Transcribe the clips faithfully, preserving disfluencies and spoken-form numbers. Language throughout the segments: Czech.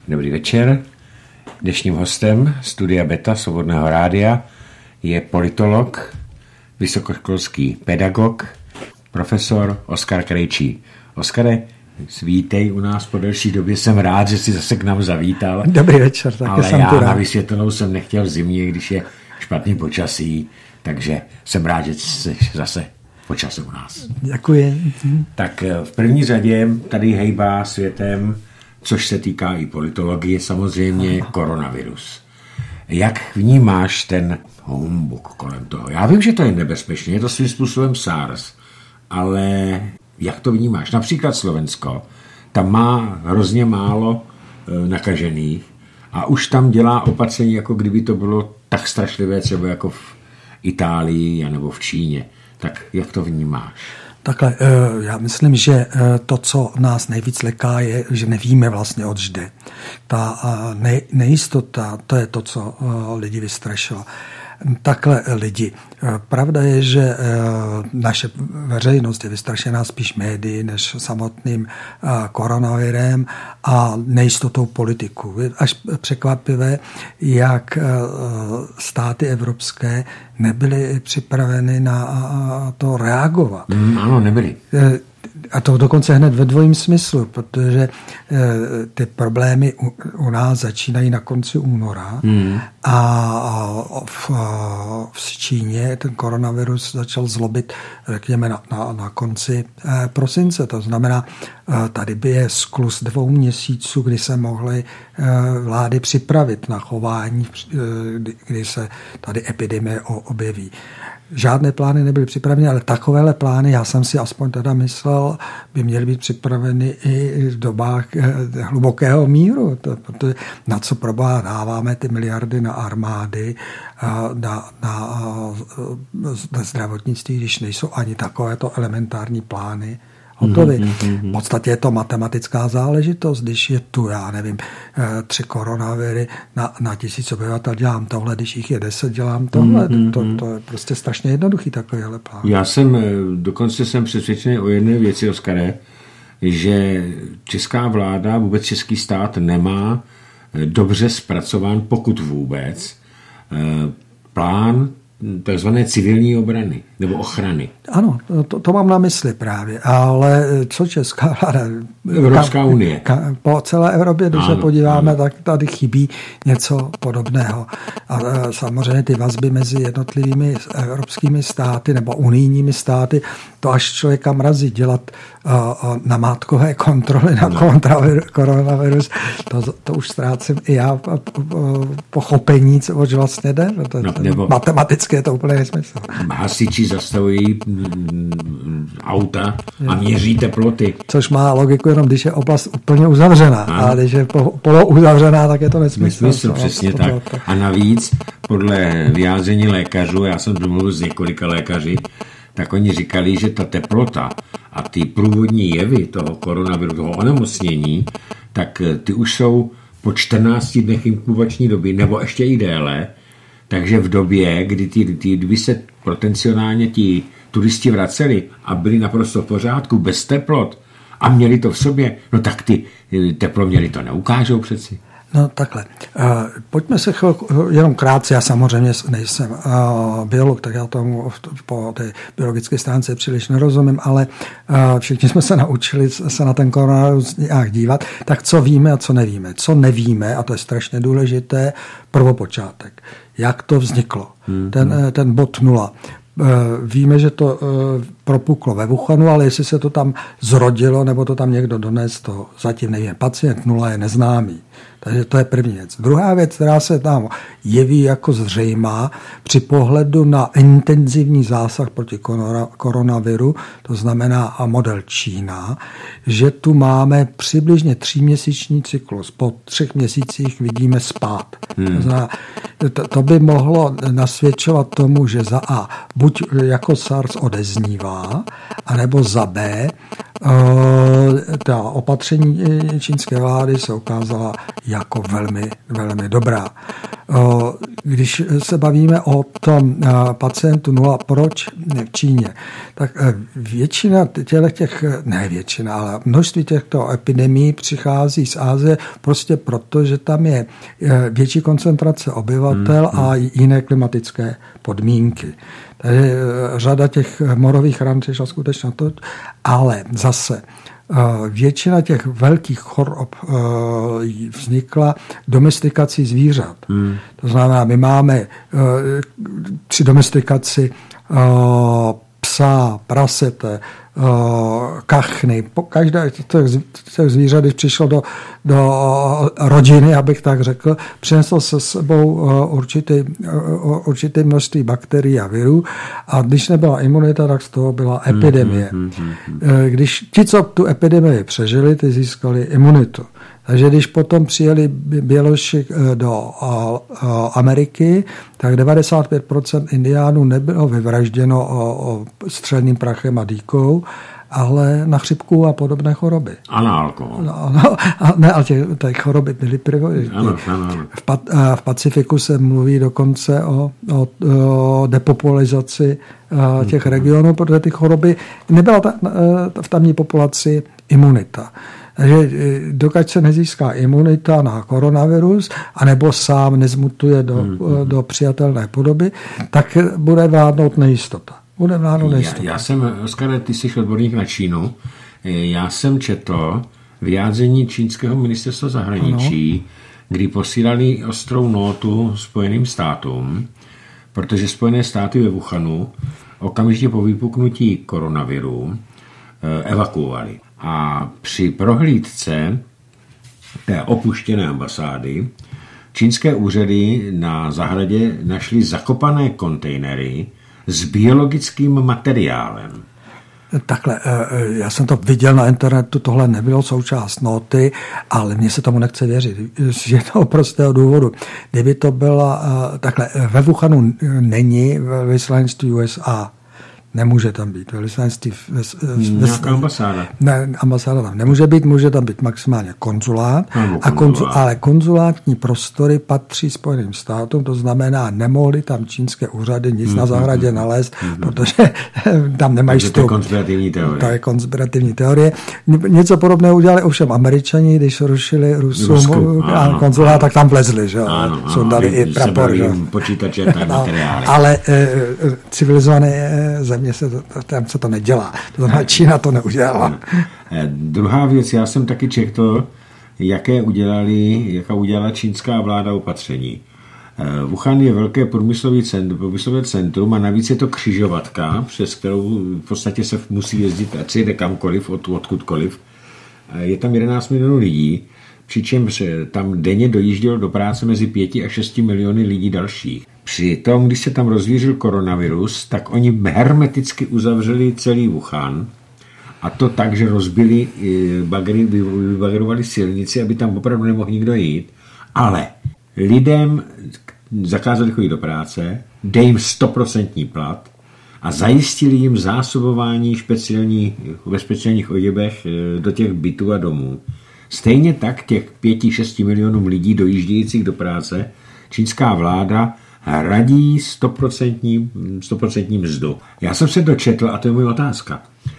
Dobrý večer. Dnešním hostem Studia Beta Svobodného rádia je politolog, vysokoškolský pedagog, profesor Oskar Krejčí. Oskare, vítej u nás po delší době. Jsem rád, že jsi zase k nám zavítal. Dobrý večer, taky ale jsem já tu rád. Na vysvětlenou jsem nechtěl v zimě, když je špatný počasí, takže jsem rád, že jsi zase počasí u nás. Děkuji. Tak v první řadě tady hejbá světem, což se týká i politologie, samozřejmě koronavirus. Jak vnímáš ten humbuk kolem toho? Já vím, že to je nebezpečné, je to svým způsobem SARS, ale jak to vnímáš? Například Slovensko, tam má hrozně málo e, nakažených a už tam dělá opatření, jako kdyby to bylo tak strašlivé, třeba jako v Itálii nebo v Číně. Tak jak to vnímáš? Takhle, já myslím, že to, co nás nejvíc leká, je, že nevíme vlastně, oč jde. Ta nejistota, to je to, co lidi vystrašilo. Takhle lidi. Pravda je, že naše veřejnost je vystrašená spíš médií než samotným koronavirem a nejistotou politiků. Je až překvapivé, jak státy evropské nebyly připraveny na to reagovat. Mm, ano, nebyly. A to dokonce hned ve dvojím smyslu, protože ty problémy u, u nás začínají na konci února hmm. a v, v Číně ten koronavirus začal zlobit, řekněme, na, na, na konci prosince. To znamená, tady by je skluz dvou měsíců, kdy se mohly vlády připravit na chování, kdy, kdy se tady epidemie objeví. Žádné plány nebyly připraveny, ale takovéhle plány, já jsem si aspoň teda myslel, by měly být připraveny i v dobách hlubokého míru. To, protože na co proboha dáváme ty miliardy na armády, na, na, na zdravotnictví, když nejsou ani takovéto elementární plány hotovy. V podstatě je to matematická záležitost, když je tu, já nevím, tři koronaviry na, na tisíc obyvatel, dělám tohle, když jich je deset, dělám tohle. Mm, to, to je prostě strašně jednoduchý takovýhle plán. Já jsem, dokonce jsem přesvědčený o jedné věci, Oskare, že česká vláda, vůbec český stát nemá dobře zpracován, pokud vůbec, plán takzvané civilní obrany nebo ochrany. Ano, to, to mám na mysli právě, ale co česká vláda? Evropská kam, unie. Kam, po celé Evropě, když ano, se podíváme, ano. tak tady chybí něco podobného. A samozřejmě ty vazby mezi jednotlivými evropskými státy nebo unijními státy, to až člověka mrazí dělat uh, namátkové kontroly na no. koronavirus, to, to už ztrácím i já pochopení, co oč vlastně jde. To, no, nebo matematicky je to úplně nesmysl. Hasiči zastavují auta a měří teploty. Což má logiku jenom, když je oblast úplně uzavřená. Ano. A když je polouzavřená, tak je to nesmysl. Nesmysl, přesně to, tak. To. A navíc, podle vyjádření lékařů, já jsem domluvil s několika lékaři, tak oni říkali, že ta teplota a ty průvodní jevy toho koronaviru, toho onemocnění, tak ty už jsou po čtrnácti dnech inkubační doby, nebo ještě i déle. Takže v době, kdy ty, ty, kdyby se potenciálně ti turisti vraceli a byli naprosto v pořádku, bez teplot a měli to v sobě, no tak ty teploměry to neukážou přeci. No takhle. Pojďme se chvilku, jenom krátce, já samozřejmě nejsem biolog, tak já tomu po té biologické stránce příliš nerozumím, ale všichni jsme se naučili se na ten koronavirus nějak dívat. Tak co víme a co nevíme? Co nevíme, a to je strašně důležité, prvopočátek. Jak to vzniklo? Hmm. Ten, ten bod nula. Víme, že to propuklo ve Wuhanu, ale jestli se to tam zrodilo, nebo to tam někdo dones, to zatím nevím. Pacient nula je neznámý. Takže to je první věc. Druhá věc, která se tam jeví jako zřejmá při pohledu na intenzivní zásah proti koronaviru, to znamená model Čína, že tu máme přibližně tříměsíční cyklus. Po třech měsících vidíme spád. Hmm. To znamená, to, to by mohlo nasvědčovat tomu, že za A buď jako SARS odeznívá, anebo za B ta opatření čínské vlády se ukázala jako velmi, velmi dobrá. Když se bavíme o tom pacientu, no a proč v Číně, tak většina těchto, těch, ne většina, ale množství těchto epidemií přichází z Asie prostě proto, že tam je větší koncentrace obyvatel hmm, hmm. a jiné klimatické podmínky. Takže řada těch morových ran přišla skutečně to, ale zase většina těch velkých chorob vznikla domestikací zvířat. Hmm. To znamená, my máme při domestikaci psa, prasete, kachny. Každé těch zvířat, když přišlo do, do rodiny, abych tak řekl, přinesl se sebou určitý, určité množství bakterií a virů a když nebyla imunita, tak z toho byla epidemie. Když ti, co tu epidemii přežili, ty získali imunitu. Takže když potom přijeli Běloši do Ameriky, tak devadesát pět procent indiánů nebylo vyvražděno střelným prachem a dýkou, ale na chřipku a podobné choroby. A na alkohol. No, no, a ne, ale těch, těch choroby byly první. V, v Pacifiku se mluví dokonce o, o, o depopularizaci těch regionů, protože ty choroby nebyla ta, v tamní populaci imunita. Takže dokud se nezíská imunita na koronavirus, anebo sám nezmutuje do, hmm. do přijatelné podoby, tak bude vládnout nejistota. Bude vládnout nejistota. Já, já jsem, Oskare, ty jsi odborník na Čínu, já jsem četl vyjádření čínského ministerstva zahraničí, ano. kdy posílali ostrou nótu Spojeným státům, protože Spojené státy ve Wuhanu okamžitě po vypuknutí koronaviru evakuovali. A při prohlídce té opuštěné ambasády čínské úřady na zahradě našly zakopané kontejnery s biologickým materiálem. Takhle, já jsem to viděl na internetu, tohle nebylo součást noty, ale mně se tomu nechce věřit. Z jednoho prostého důvodu. Kdyby to byla, takhle, ve Wuhanu není velvyslanectví U S A. Nemůže tam být velvyslanectví. Nějaká ambasáda. Ne, ambasáda tam nemůže být, může tam být maximálně konzulát, a konzul, ale konzulátní prostory patří Spojeným státům, to znamená, nemohli tam čínské úřady nic mm, na zahradě mm, nalézt, mm, protože tam nemají vstup. To je konspirativní teorie. To je konspirativní teorie. Něco podobného udělali ovšem Američani, když rušili Rusům konzulát, ano, tak tam vlezli, že? Ano, Jsou dali i prapor, že? Počítače, tak materiály. Ale e, civilizované země se to, tam se to nedělá. To znamená, Čína to neudělala. Druhá věc, já jsem taky četl, jaké udělali, jaká udělala čínská vláda opatření. Wuhan je velké průmyslové centrum, průmyslové centrum a navíc je to křižovatka, přes kterou v podstatě se musí jezdit, ať se jde kamkoliv, od, odkudkoliv. Je tam jedenáct milionů lidí, přičemž tam denně dojíždělo do práce mezi pěti a šesti miliony lidí dalších. Při tom, když se tam rozvířil koronavirus, tak oni hermeticky uzavřeli celý Wuhan, a to tak, že rozbili bagry, vybagerovali silnici, aby tam opravdu nemohl nikdo jít, ale lidem zakázali chodit do práce, dej jim stoprocentní plat a zajistili jim zásobování speciální, ve speciálních oděvech do těch bytů a domů. Stejně tak těch pěti, šesti milionům lidí dojíždějících do práce čínská vláda hradí stoprocentní mzdu. Já jsem se dočetl, a to je moje otázka.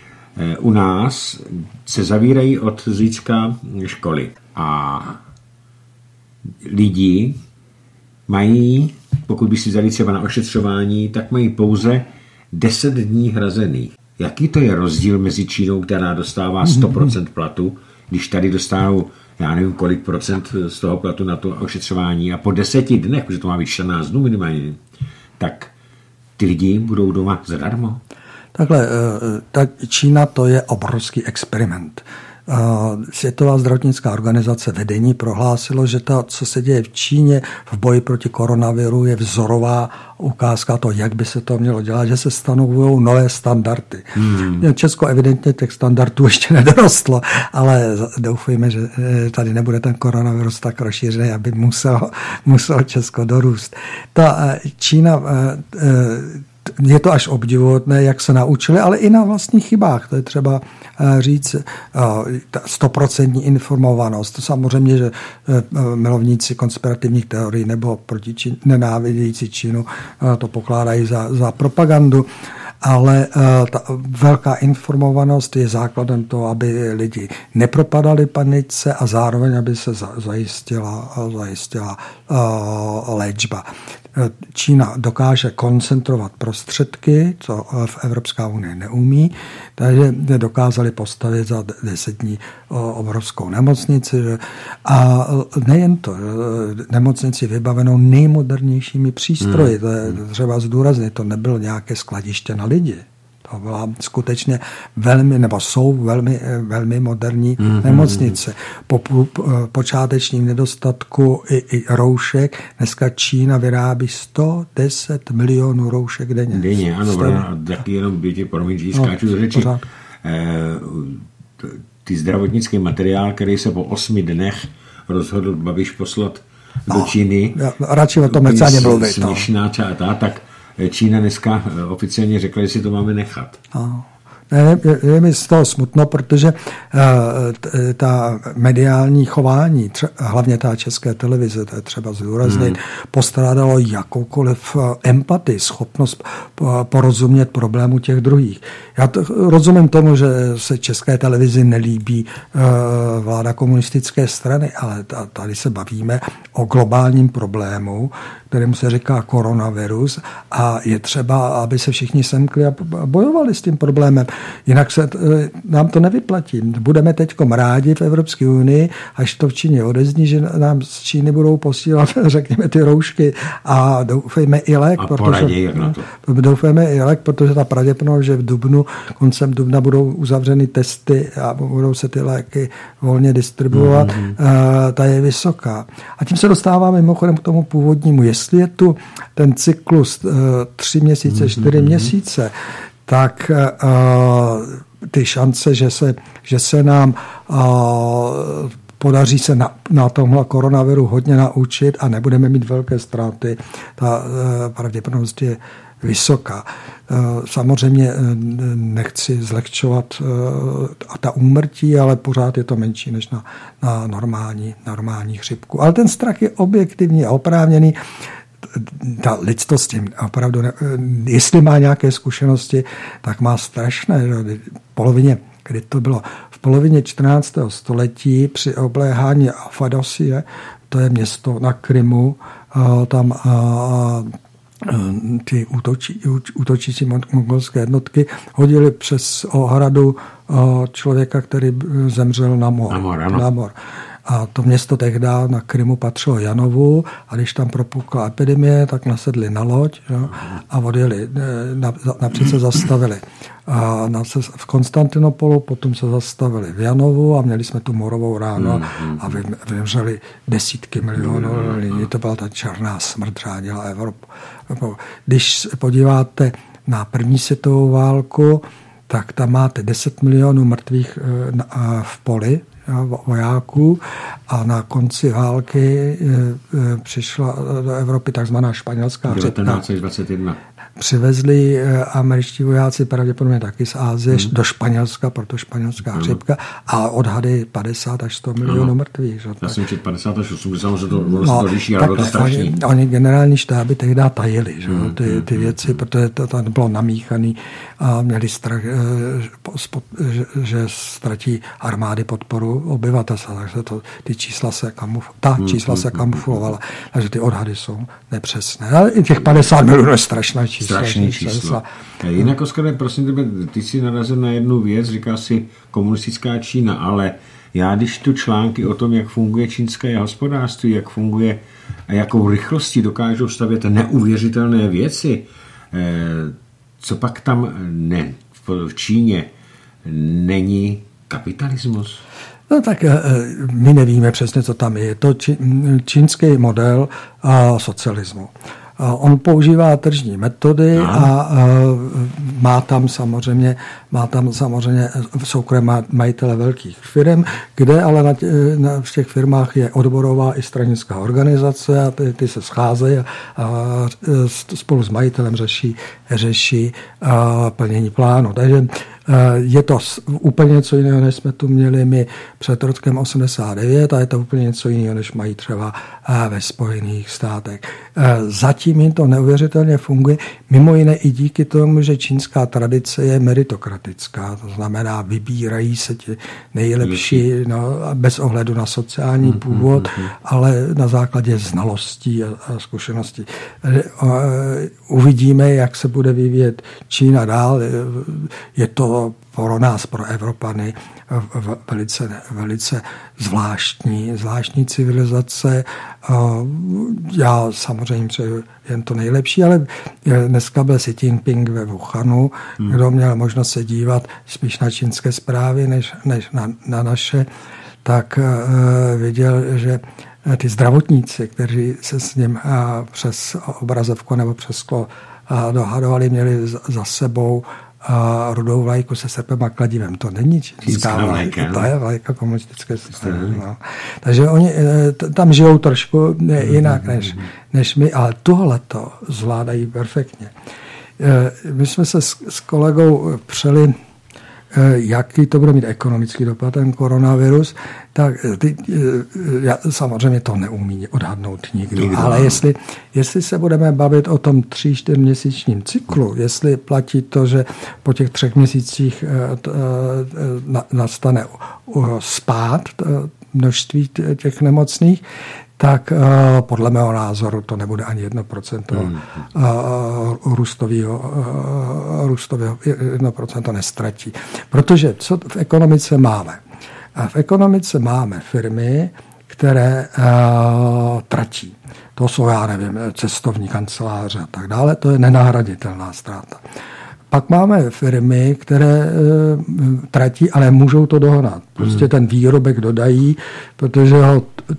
U nás se zavírají od zítřka školy a lidi mají, pokud by si vzali třeba na ošetřování, tak mají pouze deset dní hrazených. Jaký to je rozdíl mezi Čínou, která dostává sto procent platu, když tady dostanou, já nevím, kolik procent z toho platu na to ošetřování a po deseti dnech, protože to má být čtrnáct dnů minimálně, tak ty lidi budou doma zadarmo? Takhle, tak Čína to je obrovský experiment. Světová zdravotnická organizace vedení prohlásilo, že to, co se děje v Číně v boji proti koronaviru, je vzorová ukázka toho, jak by se to mělo dělat, že se stanovují nové standardy. Hmm. Česko evidentně těch standardů ještě nedorostlo, ale doufujeme, že tady nebude ten koronavirus tak rozšířený, aby muselo, muselo Česko dorůst. Ta Čína je to až obdivuhodné, jak se naučili, ale i na vlastních chybách. To je třeba říct stoprocentní informovanost. To samozřejmě, že milovníci konspirativních teorií nebo proti Čín, nenávidící Čínu to pokládají za, za propagandu, ale ta velká informovanost je základem toho, aby lidi nepropadali panice a zároveň, aby se zajistila, zajistila léčba. Čína dokáže koncentrovat prostředky, co v Evropská unie neumí, takže dokázali postavit za deset dní obrovskou nemocnici. A nejen to, nemocnici vybavenou nejmodernějšími přístroji, to je třeba zdůraznit, to nebylo nějaké skladiště na lidi. To byla skutečně velmi, nebo jsou velmi, velmi moderní mm-hmm. nemocnice. Po počátečním nedostatku i, i roušek dneska Čína vyrábí sto deset milionů roušek denně. Denně, ano, a taky jenom bětě, promiň, že skáču do řeči. Ty zdravotnický materiál, který se po osmi dnech rozhodl Babiš poslat no, do Číny. Já, radši o tom nechci ani mluvit. Směšná čátá, tak Čína dneska oficiálně řekla, že si to máme nechat. No. Ne, je, je mi z toho smutno, protože uh, ta mediální chování, tře, hlavně ta České televize, to je třeba zdůraznit, hmm. postrádalo jakoukoliv empatii, schopnost porozumět problému těch druhých. Já to, rozumím tomu, že se České televizi nelíbí uh, vláda komunistické strany, ale ta, tady se bavíme o globálním problému, kterému se říká koronavirus a je třeba, aby se všichni semkli a bojovali s tím problémem. Jinak se nám to nevyplatí. Budeme teďkom rádi v Evropské unii, až to v Číně odezní, že nám z Číny budou posílat, řekněme, ty roušky a doufejme i lék. A protože, na to. Doufejme i lék, protože ta pravděpodobnost, že v dubnu, koncem dubna budou uzavřeny testy a budou se ty léky volně distribuovat, mm-hmm. ta je vysoká. A tím se dostáváme mimochodem k tomu původnímu. Jestli je tu ten cyklus tři měsíce, čtyři mm-hmm. měsíce, tak uh, ty šance, že se, že se nám uh, podaří se na, na tomhle koronaviru hodně naučit a nebudeme mít velké ztráty, ta uh, pravděpodobnost je vysoká. Uh, samozřejmě uh, nechci zlehčovat uh, a ta úmrtí, ale pořád je to menší než na, na normální, normální chřipku. Ale ten strach je objektivní a oprávněný. Ta lidstost tím opravdu, ne, jestli má nějaké zkušenosti, tak má strašné. V polovině, kdy to bylo, v polovině čtrnáctého století při obléhání Feodosie, to je město na Krymu, tam ty útočí, útočící mongolské jednotky hodili přes ohradu člověka, který zemřel na mor. Na mor, ano. Na mor. A to město tehdy na Krymu patřilo Janovu a když tam propukla epidemie, tak nasedli na loď jo, a odjeli, napřed se zastavili a na, v Konstantinopolu, potom se zastavili v Janovu a měli jsme tu morovou ránu a vymřeli desítky milionů lidí. To byla ta černá smrt, řádila Evropu. Když se podíváte na první světovou válku, tak tam máte deset milionů mrtvých v poli, vojáků a na konci války přišla do Evropy takzvaná španělská chřipka. devatenáct dvacet jedna. Přivezli američtí vojáci pravděpodobně taky z Ázie hmm. do Španělska, proto španělská hmm. chřipka a odhady padesát až sto milionů hmm. mrtvých. Že? Já jsem četl padesát až osmdesát, že to no, to liší, ale bylo to strašný. Oni, oni generální štáby tehdy tajili že? Hmm. Ty, ty věci, protože to tam bylo namíchaný a měli strach, že, že ztratí armády podporu obyvatelstva, takže to, ty čísla se kamuf, ta čísla hmm. se kamuflovala, takže ty odhady jsou nepřesné. Ale i těch padesát milionů je strašná čísla. Strašný číslo. Jinak, Oskare, prosím tebe, ty jsi narazil na jednu věc, říká si komunistická Čína, ale já když tu články o tom, jak funguje čínské hospodářství, jak funguje a jakou rychlostí dokážou stavět neuvěřitelné věci, co pak tam ne, v Číně není kapitalismus? No tak my nevíme přesně, co tam je. Je to čínský model socialismu. On používá tržní metody a, a má tam samozřejmě, má tam samozřejmě soukromé majitele velkých firm, kde ale na tě, na, v těch firmách je odborová i stranická organizace a ty, ty se scházejí a, a spolu s majitelem řeší, řeší a, plnění plánu. Takže je to úplně něco jiného, než jsme tu měli my před rokem osmdesát devět a je to úplně něco jiného, než mají třeba ve Spojených státech. Zatím jim to neuvěřitelně funguje, mimo jiné i díky tomu, že čínská tradice je meritokratická, to znamená vybírají se ti nejlepší no, bez ohledu na sociální původ, ale na základě znalostí a, a zkušeností. Uvidíme, jak se bude vyvíjet Čína dál. Je to pro nás, pro Evropany, velice, velice zvláštní, zvláštní civilizace. Já samozřejmě přeju jen to nejlepší, ale dneska byl Xi Jinping ve Wuhanu, hmm. kdo měl možnost se dívat spíš na čínské zprávy, než, než na, na naše, tak uh, viděl, že ty zdravotníci, kteří se s ním uh, přes obrazovku nebo přes sklo uh, dohadovali, měli za, za sebou a rudou vlajku se srpem a kladivem. To není čínská vlajka, to je vlajka komunistické strany. No. Takže oni tam žijou trošku jinak než, než my, ale tohleto zvládají perfektně. My jsme se s, s kolegou přeli, jaký to bude mít ekonomický dopad, ten koronavirus, tak ty, já, samozřejmě to neumí odhadnout nikdo, nikdo. Ale jestli, jestli se budeme bavit o tom tří, čtyřměsíčním cyklu, jestli platí to, že po těch třech měsících nastane spád množství těch nemocných, tak uh, podle mého názoru to nebude ani jedno procento hmm. uh, růstového, uh, růstového jedno procento nestratí. Protože co v ekonomice máme? V ekonomice máme firmy, které uh, tratí. To jsou, já nevím, cestovní kanceláře a tak dále. To je nenahraditelná ztráta. Pak máme firmy, které e, tratí, ale můžou to dohnat. Prostě ten výrobek dodají, protože ho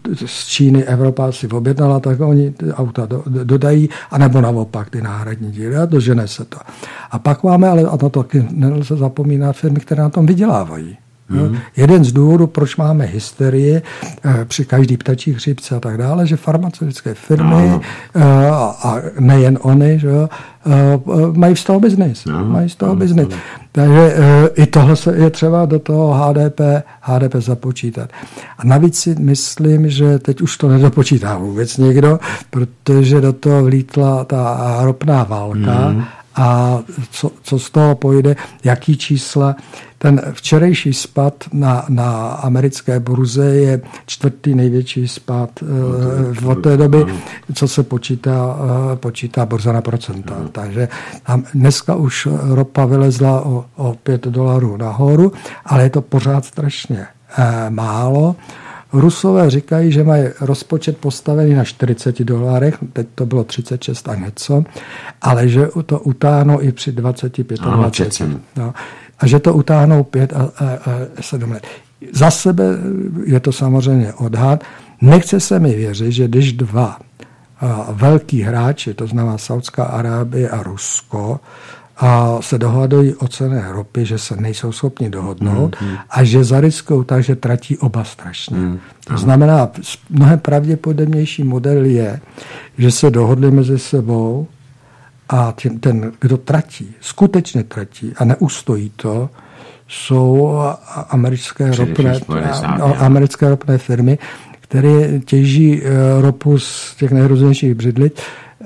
z Číny Evropa si objednala, tak oni auta do, dodají, anebo naopak ty náhradní díly a dožene se to. A pak máme, ale a na to taky nelze zapomínat, firmy, které na tom vydělávají. Mm. Jeden z důvodů, proč máme hysterii e, při každý ptačí chřipce a tak dále, že farmaceutické firmy no. e, a nejen oni, že, e, mají z toho biznis. No. Mají z toho no. biznis. No. Takže e, i tohle se je třeba do toho H D P, H D P započítat. A navíc si myslím, že teď už to nedopočítá vůbec někdo, protože do toho vlítla ta ropná válka mm. a co, co z toho pojde, jaký čísla. Ten včerejší spad na, na americké burze je čtvrtý největší spad uh, od té doby, co se počítá, uh, počítá burza na procenta. No. Takže tam dneska už ropa vylezla o, o pět dolarů nahoru, ale je to pořád strašně uh, málo. Rusové říkají, že mají rozpočet postavený na čtyřicet dolarech, teď to bylo třicet šest a něco, ale že to utáhnou i při dvacet pět. No, a že to utáhnou pět a, a, a sedm let. Za sebe je to samozřejmě odhad. Nechce se mi věřit, že když dva a, velký hráči, to znamená Saudská Arábie a Rusko, a se dohadují o ceně ropy, že se nejsou schopni dohodnout mm, mm. a že zariskují tak, že tratí oba strašně. Mm, to znamená, mnohem pravděpodobnější model je, že se dohodli mezi sebou a ten, ten, kdo tratí, skutečně tratí a neustojí to, jsou americké ropné, americké ropné firmy, které těží ropu z těch nejrůznějších břidlic.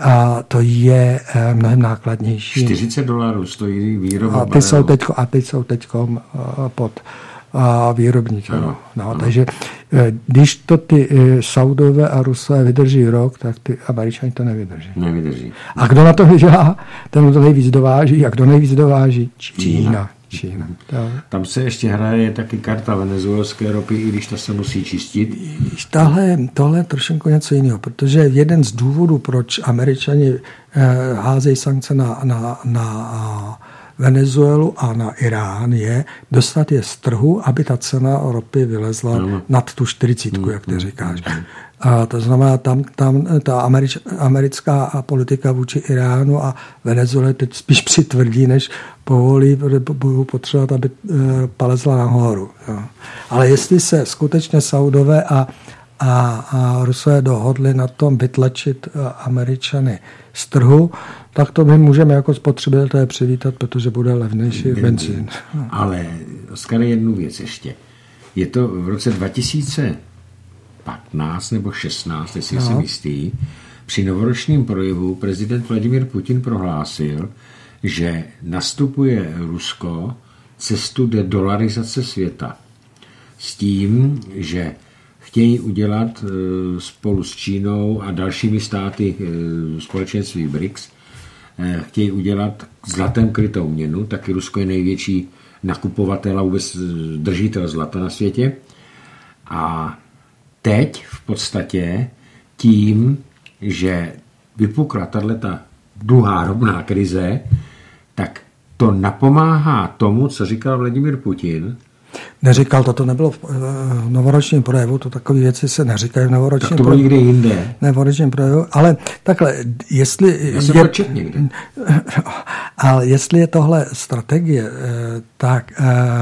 A to je mnohem nákladnější. čtyřicet dolarů stojí výroba. A ty jsou teďko, a teď jsou teďko pod výrobní. No, no, takže když to ty Saudové a Rusové vydrží rok, tak ty Američani to nevydrží. Nevydrží. A kdo na to vydělá, ten to nejvíc dováží. A kdo nejvíc dováží? Čína. Čína. Tam se ještě hraje taky karta venezuelské ropy, i když ta se musí čistit. Tohle, tohle je trošku něco jiného, protože jeden z důvodů, proč Američani házejí sankce na, na, na Venezuelu a na Irán je dostat je z trhu, aby ta cena ropy vylezla no. nad tu čtyřicítku, mm, jak ty říkáš. Mm, a to znamená, tam, tam ta američ, americká politika vůči Iránu a Venezuele teď spíš přitvrdí, než povolí, protože budou potřebovat, aby palezla nahoru. Jo. Ale jestli se skutečně Saudové a, a, a Rusové dohodli na tom vytlačit Američany z trhu, tak to my můžeme jako spotřebitelé přivítat, protože bude levnější benzín. Ale Oskare, jednu věc ještě. Je to v roce dva tisíce patnáct nebo šestnáct, jestli no. jsem jistý, při novoročním projevu prezident Vladimír Putin prohlásil, že nastupuje Rusko cestu dedolarizace světa. S tím, že chtějí udělat spolu s Čínou a dalšími státy společenství B R I C S, chtějí udělat zlatem krytou měnu, taky Rusko je největší nakupovatel a vůbec držitel zlata na světě. A teď v podstatě tím, že vypukla tato druhá ropná krize, tak to napomáhá tomu, co říkal Vladimír Putin. Neříkal, toto nebylo v novoročním projevu, to takové věci se neříkají v novoročním projevu. Tak to bylo někde jinde. Novoročním projevu, ale takhle, jestli... Já jsem je, to čet někde. Ale jestli je tohle strategie, tak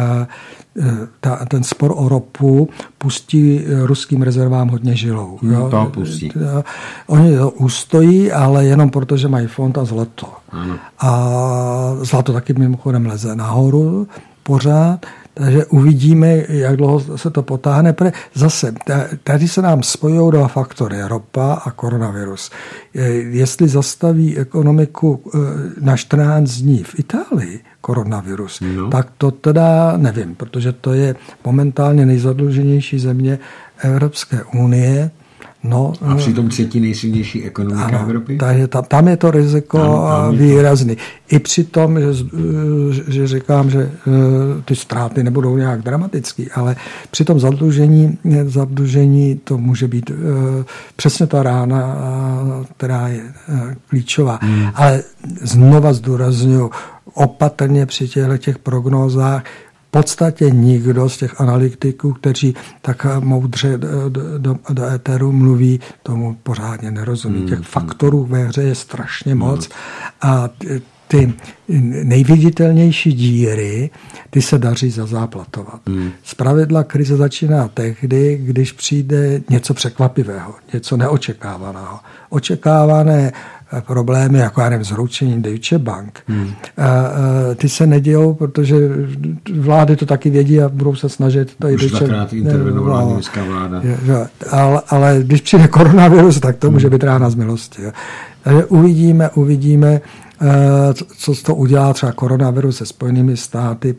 ta, ten spor o ropu pustí ruským rezervám hodně žilou. Hmm, to pustí. Oni to ustojí, ale jenom proto, že mají fond a zlato. Ano. A zlato taky mimochodem leze nahoru pořád, takže uvidíme, jak dlouho se to potáhne. Zase, tady se nám spojují dva faktory, ropa a koronavirus. Jestli zastaví ekonomiku na čtrnáct dní v Itálii koronavirus, no. tak to teda nevím, protože to je momentálně nejzadluženější země Evropské unie. No, a přitom třetí nejsilnější ekonomika ano, Evropy? Takže tam, tam je to riziko ano, ano, výrazný. I při tom, že, že říkám, že ty ztráty nebudou nějak dramatický, ale při tom zadlužení, zadlužení to může být přesně ta rána, která je klíčová. Hmm. Ale znova zdůrazňuji, opatrně při těchto těch prognózách v podstatě nikdo z těch analytiků, kteří tak moudře do, do, do éteru mluví, tomu pořádně nerozumí. Těch faktorů ve hře je strašně moc a ty nejviditelnější díry, ty se daří zazáplatovat. Zpravidla krize začíná tehdy, když přijde něco překvapivého, něco neočekávaného. Očekávané problémy, jako já nevím, zhroučení Deutsche Bank, hmm. ty se nedějou, protože vlády to taky vědí a budou se snažit. Tady Už Deutsche... dvakrát intervenovala no, německá vláda. Ale, ale když přijde koronavirus, tak to hmm. může být rána z milosti. Takže uvidíme, uvidíme, co to udělá třeba koronavirus se Spojenými státy.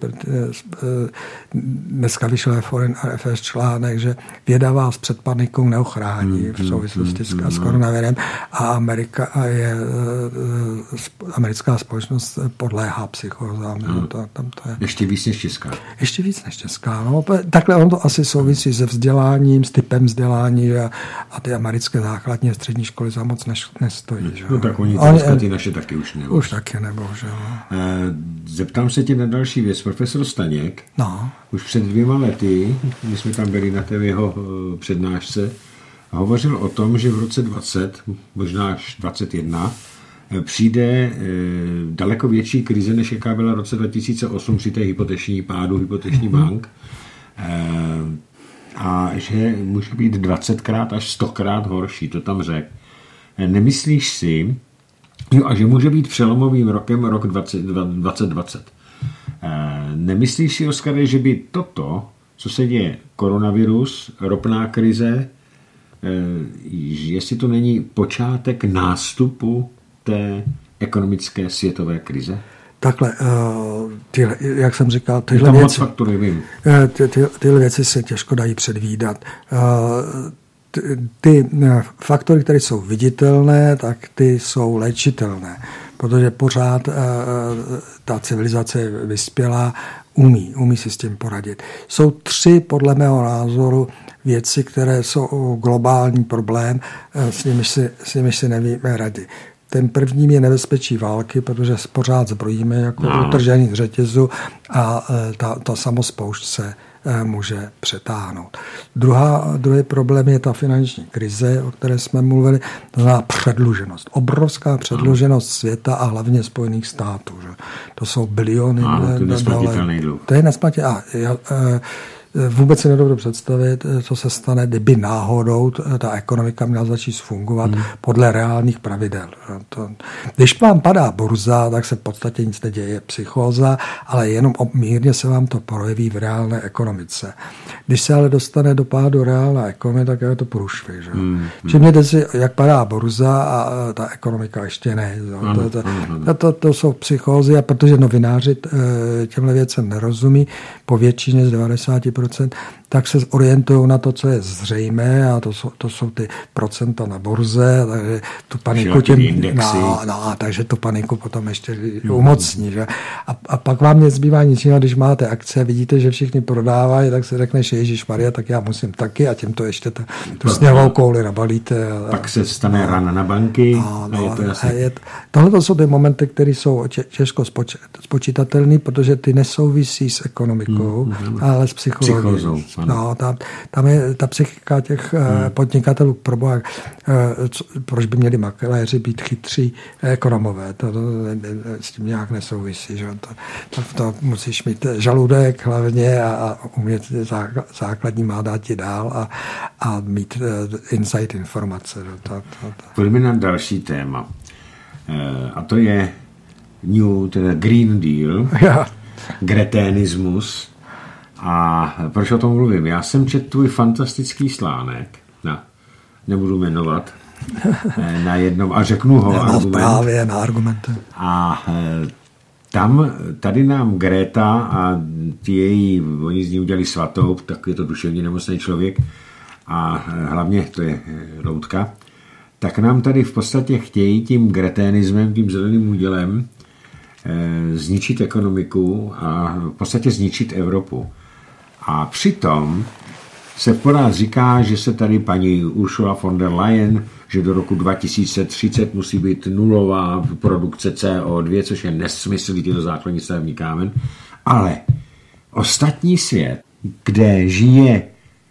Dneska vyšel Foreign Affairs článek, že věda vás před panikou neochrání v souvislosti s, s koronavirem a Amerika a je, americká společnost podléhá psychózám. Hmm. To, tam to je. Ještě víc než česká. Ještě víc než česká. No. Takhle on to asi souvisí se vzděláním, s typem vzdělání a, a ty americké základní a střední školy za moc než, nestojí. Že? No tak oni, oni ty naše taky už ne. Už taky nebohužel. Zeptám se tě na další věc. Profesor Staněk no. už před dvěma lety, když jsme tam byli na té jeho přednášce, hovořil o tom, že v roce dvacet, možná až dvacet jedna, přijde daleko větší krize, než jaká byla v roce dva tisíce osm při té hypoteční pádu hypoteční mm-hmm. bank. A že může být dvacetkrát až stokrát horší, to tam řekl. Nemyslíš si, jo, a že může být přelomovým rokem rok dvacet dvacet. Nemyslíš si, Oskare, že by toto, co se děje, koronavirus, ropná krize, jestli to není počátek nástupu té ekonomické světové krize? Takhle, ty, jak jsem říkal, tyhle věci, faktory, ty, ty, tyhle věci se těžko dají předvídat. Ty, ty faktory, které jsou viditelné, tak ty jsou léčitelné, protože pořád ta civilizace je vyspělá, umí, umí si s tím poradit. Jsou tři, podle mého názoru, věci, které jsou globální problém, s nimiž si, s nimiž si nevíme rady. ten prvním je nebezpečí války, protože pořád zbrojíme jako no. utržený z řetězu a ta, ta samospoušť se může přetáhnout. Druhá, druhý problém je ta finanční krize, o které jsme mluvili, to znamená předluženost. Obrovská předluženost světa a hlavně Spojených států. Že? To jsou biliony dolarů. To je nesplatitelný. Vůbec si nedovedu představit, co se stane, kdyby náhodou ta ekonomika měla začít fungovat hmm. podle reálných pravidel. To, když vám padá burza, tak se v podstatě nic neděje, psychóza, ale jenom mírně se vám to projeví v reálné ekonomice. Když se ale dostane do pádu reálná ekonomika, tak je to průšvih. Hmm. Všimněte si, jak padá burza a ta ekonomika ještě ne. Hmm. To, to, to, to, to jsou psychózy, a protože novináři těmhle věcem nerozumí, po většině z devadesát procent, tak se orientují na to, co je zřejmé, a to jsou, to jsou ty procenta na burze, takže tu paniku těm, no, no, takže tu paniku potom ještě mm. umocní. Že? A, a pak vám nezbývá nic jiného, když máte akce, vidíte, že všichni prodávají, tak se řekneš, ježišmarja, tak já musím taky, a tím to ještě ta, tu sněhovou kouli nabalíte. A, pak se stane rána na banky. No, no, a je to asi... je, tohle jsou ty momenty, které jsou těžko spoč, spočítatelné, protože ty nesouvisí s ekonomikou, mm, ale s psychologií. No, tam, tam je ta psychika těch hmm. podnikatelů, proboha, proč by měli makléři být chytří ekonomové, to, to s tím nějak nesouvisí. Že? To, to, to musíš mít žaludek hlavně a, a umět základní má dát ti dál a, a mít insight informace. To, to, to. Pojďme na další téma. A to je New, teda Green Deal, ja. Greténismus. A proč o tom mluvím? Já jsem četl tvůj fantastický článek, no, nebudu jmenovat, na jednom, a řeknu ho, no, argument. Právě na argumenty. A tam, tady nám Greta a ty její, oni z ní udělali svatou, tak je to duševně nemocný člověk, a hlavně to je loutka, tak nám tady v podstatě chtějí tím greténismem, tím zeleným údělem zničit ekonomiku a v podstatě zničit Evropu. A přitom se pořád říká, že se tady paní Ursula von der Leyen, že do roku dva tisíce třicet musí být nulová produkce C O dva, což je nesmysl, je to základní stavební kámen. Ale ostatní svět, kde žije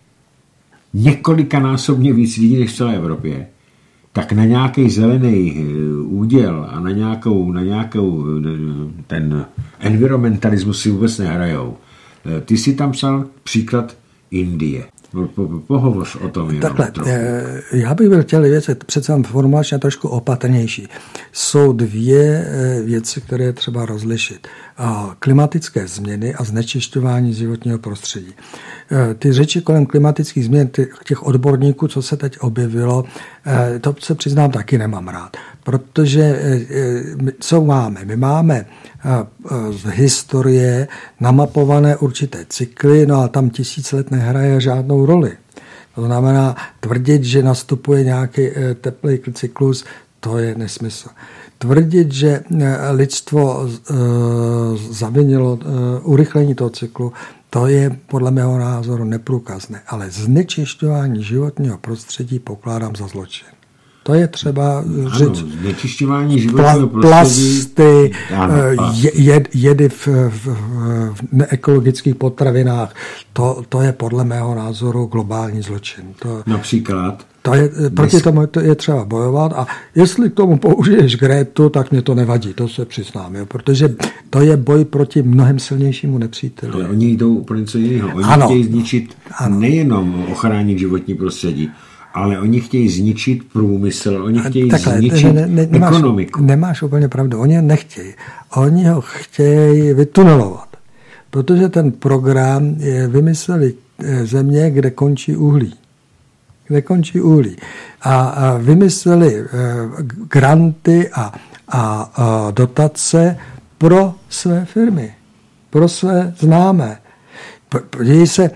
několikanásobně víc lidí než v celé Evropě, tak na nějaký zelený úděl a na nějakou, na nějakou ten environmentalismus si vůbec nehrajou. Ty si tam psal příklad Indie. Pohovoř o tom jenom Takhle, trochu. Já bych byl chtěl věci přece formulačně trošku opatrnější. Jsou dvě věci, které je třeba rozlišit. Klimatické změny a znečišťování životního prostředí. Ty řeči kolem klimatických změn, těch odborníků, co se teď objevilo, to se přiznám taky nemám rád. Protože co máme? My máme z historie namapované určité cykly, no a tam tisíc let nehraje žádnou roli. To znamená, tvrdit, že nastupuje nějaký teplý cyklus, to je nesmysl. Tvrdit, že lidstvo zavinilo urychlení toho cyklu, to je podle mého názoru neprůkazné. Ale znečišťování životního prostředí pokládám za zločin. To je třeba říct. Znečišťování životního Pla, prostředí. Plasty, ano, jed, jedy v, v, v neekologických potravinách. To, to je podle mého názoru globální zločin. To, Například? To je, proti tomu to je třeba bojovat, a jestli k tomu použiješ Grétu, tak mě to nevadí, to se přiznám, jo, protože to je boj proti mnohem silnějšímu nepříteli. Ale oni jdou úplně něco jiného. Oni ano. chtějí zničit ano. nejenom ochránit životní prostředí, ale oni chtějí zničit průmysl, oni chtějí Takhle, zničit ne, ne, nemáš, ekonomiku. Nemáš úplně pravdu, oni nechtějí. Oni ho chtějí vytunelovat, protože ten program je vymysleli země, kde končí uhlí. kde končí uhlí. A, a vymysleli e, granty a, a, a dotace pro své firmy, pro své známé. Podívej se,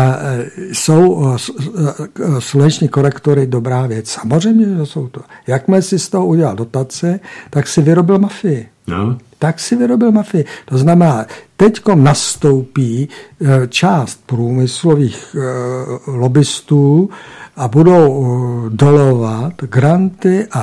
jsou sluneční korektory dobrá věc. Samozřejmě, že jsou to. Jakmile si z toho udělal dotace, tak si vyrobil mafii. No. Tak si vyrobil mafii. To znamená, teďkom nastoupí část průmyslových lobbystů a budou dolovat granty a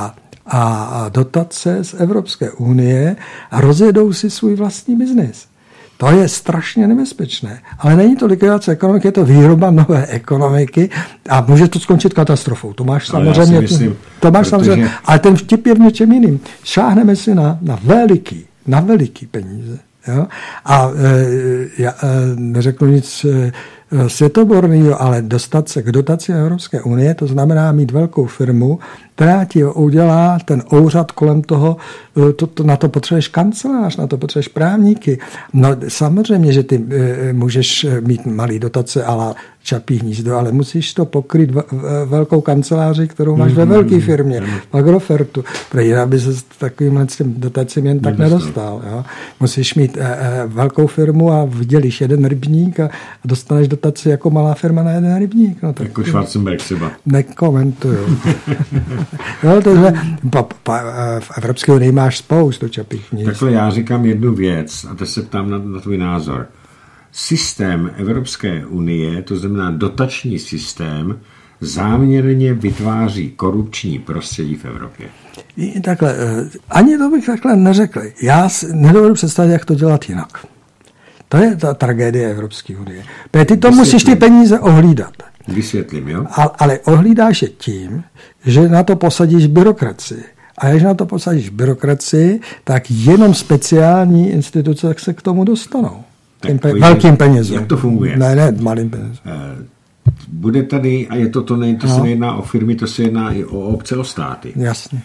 a dotace z Evropské unie a rozjedou si svůj vlastní biznis. To je strašně nebezpečné. Ale není to likvidace ekonomiky, je to výroba nové ekonomiky a může to skončit katastrofou. To máš ale samozřejmě. Myslím, to máš protože... samozřejmě, ale ten vtip je v něčem jiným. Šáhneme si na, na veliký, na veliký peníze. Jo? A e, já e, neřeknu nic e, světoborného, ale dostat se k dotaci Evropské unie, to znamená mít velkou firmu, která ti udělá ten úřad kolem toho, to, to, na to potřebuješ kancelář, na to potřebuješ právníky. No samozřejmě, že ty e, můžeš mít malý dotace ala Čapí hnízdo, ale musíš to pokryt v, v, velkou kanceláři, kterou máš mm-hmm. ve velké firmě, mm-hmm. v Agrofertu, protože jinak by se s takovým dotacím jen tak nedostal. Jo? Musíš mít e, e, velkou firmu a vydělíš jeden rybník a, a dostaneš dotaci jako malá firma na jeden rybník. No, tak, jako Schwarzenberg třeba. Nekomentuju. Jo, takže pa, pa, v Evropské unii máš spoustu čapích hnízd. Takhle já říkám jednu věc a teď se ptám na, na tvůj názor. Systém Evropské unie, to znamená dotační systém, záměrně vytváří korupční prostředí v Evropě. Takhle, ani to bych takhle neřekl. Já nedovedu představit, jak to dělat jinak. To je ta tragédie Evropské unie. Protože ty to musíš ty peníze ohlídat. Vysvětlím, jo? Ale, ale ohlídáš je tím, že na to posadíš byrokracii. A když na to posadíš byrokracii, tak jenom speciální instituce se k tomu dostanou. Tím pe- velkým penězům. Jak to funguje? Ne, ne, malým penězům. Bude tady, a je to, to, ne, to no. se nejedná o firmy, to se jedná i o obce, o státy. Jasně.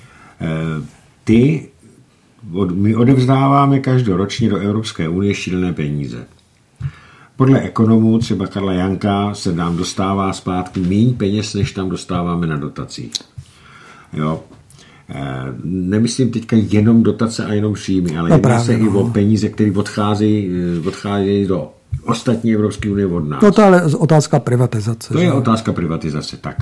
Ty, my odevzdáváme každoročně do Evropské unie šílené peníze. Podle ekonomů, třeba Karla Janka, se nám dostává zpátky méně peněz, než tam dostáváme na dotacích. Jo. Nemyslím teďka jenom dotace a jenom příjmy, ale no jedná se no. i o peníze, které odcházejí, odcházejí do ostatní Evropské unie od nás. No to ale otázka privatizace. To že? je otázka privatizace, tak.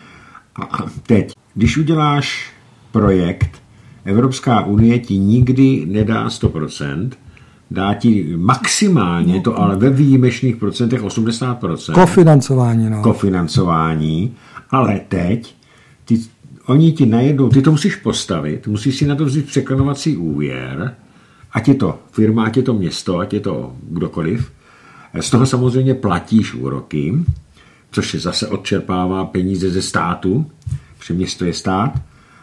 A teď, když uděláš projekt, Evropská unie ti nikdy nedá sto procent, dá ti maximálně, no. to ale ve výjimečných procentech osmdesát procent. Kofinancování, no. Kofinancování, ale teď ty oni ti najednou, ty to musíš postavit, musíš si na to vzít překlenovací úvěr, ať je to firma, ať je to město, ať je to kdokoliv. Z toho samozřejmě platíš úroky, což je zase odčerpává peníze ze státu, protože město je stát.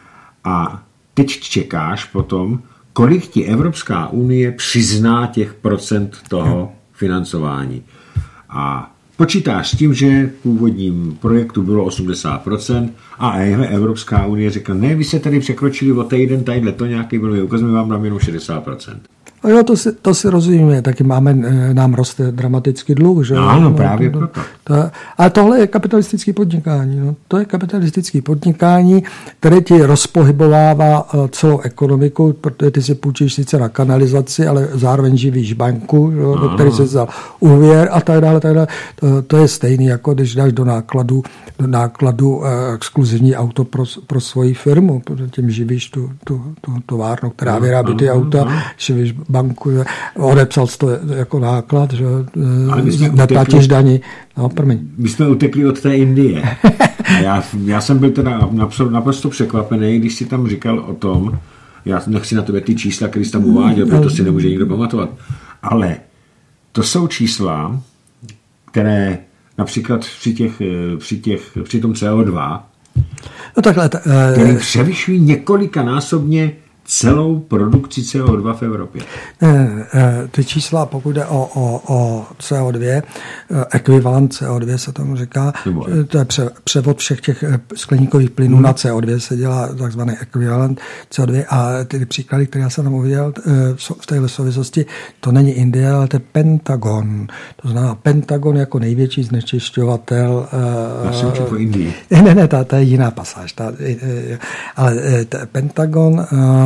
A teď čekáš potom, kolik ti Evropská unie přizná těch procent toho financování. A počítáš s tím, že v původním projektu bylo osmdesát procent a Evropská unie řekla, ne, vy se tady překročili o týden, tadyhle to nějaký byl, ukazujeme vám nám jenom šedesát procent. A jo, to si, to si rozumíme, taky máme, nám roste dramatický dluh. Že? No, no právě to, proto. To, ale tohle je kapitalistické podnikání. No. To je kapitalistické podnikání, které ti rozpohybovává celou ekonomiku, protože ty si půjčíš sice na kanalizaci, ale zároveň živíš banku, no, do které se vzal úvěr a tak dále. Tak dále. To, to je stejný, jako když dáš do nákladu, do nákladu eh, exkluzivní auto pro, pro svoji firmu, protože tím živíš tu, tu, tu továrnu, která vyrábí ty auta, živíš banku, odepsal jsi to jako náklad, že neplatíš daní. No, promiň. My jsme utekli od té Indie. A já, já jsem byl teda naprosto překvapený, když si tam říkal o tom, já nechci na tebe ty čísla, které jsi tam uváděl, protože to si nemůže nikdo pamatovat. Ale to jsou čísla, které například při, těch, při, těch, při tom C O dva, no takhle, ta, které převyšují několikanásobně celou produkci C O dva v Evropě. Ne, ty čísla, pokud jde o, o, o C O dva, ekvivalent C O dva se tomu říká, to je převod všech těch skleníkových plynů hmm. na C O dva se dělá takzvaný ekvivalent C O dva a ty příklady, které já jsem tam uviděl v téhle souvislosti, to není Indie, ale to je Pentagon. To znamená Pentagon jako největší znečišťovatel. Já jsem čekal Indii. Ne, ne, ta, ta je jiná pasáž. Ta, ale Pentagon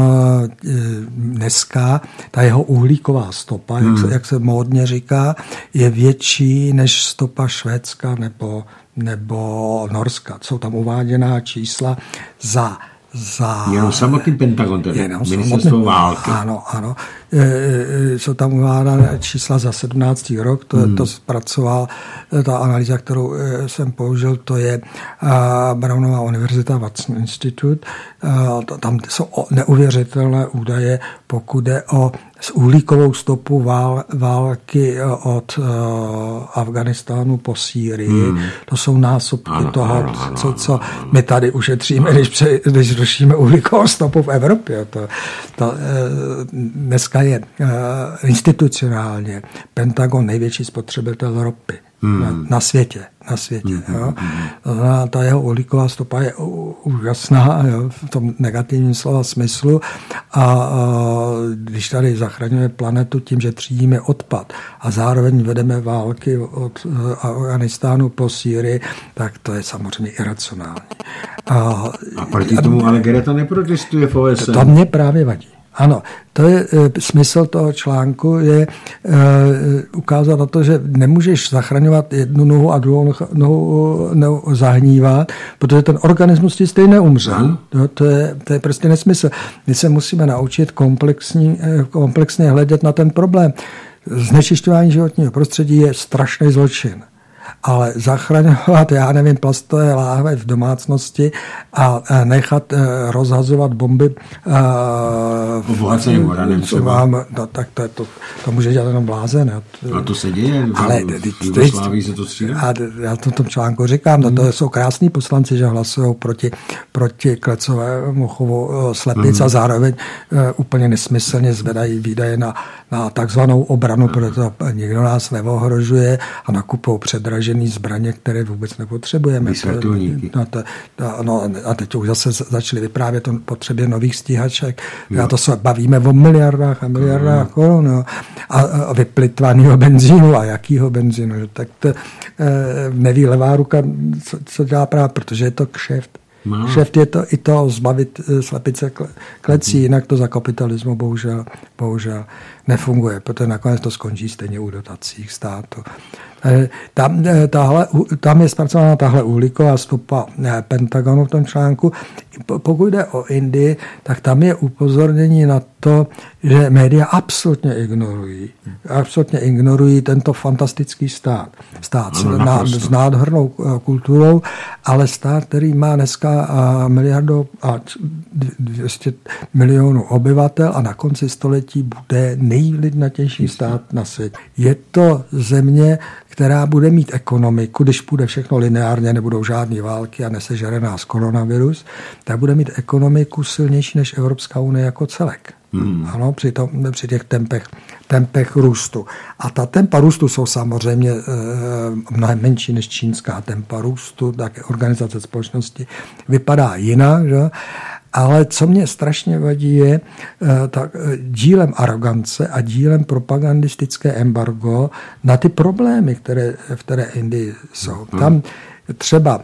dneska ta jeho uhlíková stopa, hmm. jak, se, jak se módně říká, je větší než stopa Švédska nebo, nebo Norska. Jsou tam uváděná čísla za za... Jenom samotný Pentagon, tedy ministerstvo války. Ano, ano. jsou tam uvádána čísla za sedmnáctý rok, to, hmm. to zpracoval, ta analýza, kterou jsem použil, to je Brownova univerzita Watson Institute. Tam jsou neuvěřitelné údaje, pokud jde o s uhlíkovou stopu vál, války od uh, Afganistánu po Sýrii. Hmm. To jsou násobky ano, toho, ano, ano, co, co my tady ušetříme, když, pře, když rušíme uhlíkovou stopu v Evropě. To, to, uh, dneska je uh, institucionálně Pentagon největší spotřebitel ropy hmm. na, na světě. Na světě. Hmm. Jo. A ta jeho uhlíková stopa je úžasná, jo, v tom negativním slova smyslu. A, a když tady zachraňujeme planetu tím, že třídíme odpad a zároveň vedeme války od Afganistánu po Sýrii, tak to je samozřejmě iracionální. A, a proti tomu ale Greta neprotestuje v O S N. To, to mě právě vadí. Ano, to je e, smysl toho článku, je e, ukázat na to, že nemůžeš zachraňovat jednu nohu a druhou nohu, nohu zahnívat, protože ten organismus ti stejně umře. No, to, je, to je prostě nesmysl. My se musíme naučit komplexní, komplexně hledět na ten problém. Znečišťování životního prostředí je strašný zločin. Ale zachraňovat, já nevím, plastové láhve v domácnosti a nechat rozhazovat bomby obohaceným uranem třeba. No, tak to, to, to může dělat jenom blázen. A to se děje, ale v Jugoslávii se to střílí. A já to v tom článku říkám, no, to jsou krásní poslanci, že hlasují proti, proti Klecovému chovu slepic mm. a zároveň uh, úplně nesmyslně zvedají výdaje na, na takzvanou obranu, protože nikdo nás neohrožuje a nakupují předražený zbraně, které vůbec nepotřebujeme. No, to, to, no, a teď už zase začali vyprávět o potřebě nových stíhaček. Já to se bavíme o miliardách a miliardách korun. No. A, a vyplitvaného benzínu. A jakýho benzínu? Tak to e, neví levá ruka, co, co dělá právě, protože je to kšeft. No. Kšeft je to i to zbavit slepice klecí, jinak to za kapitalismu bohužel, bohužel nefunguje, protože nakonec to skončí stejně u dotací státu. Tam, tahle, tam je zpracována tahle uhlíková stopa Pentagonu v tom článku. Pokud jde o Indii, tak tam je upozornění na to, že média absolutně ignorují. Absolutně ignorují tento fantastický stát. Stát s, na, s nádhernou kulturou, ale stát, který má dneska miliardu a dvě stě milionů obyvatel a na konci století bude nejlidnatější stát na světě. Je to země, která bude mít ekonomiku, když půjde všechno lineárně, nebudou žádné války a nesežere nás koronavirus, tak bude mít ekonomiku silnější než Evropská unie jako celek. Hmm. Ano, při, tom, při těch tempech, tempech růstu. A ta tempa růstu jsou samozřejmě e, mnohem menší než čínská tempa růstu, tak organizace společnosti vypadá jinak, že? Ale co mě strašně vadí je tak, dílem arogance a dílem propagandistické embargo na ty problémy, které v které Indii jsou. Tam třeba,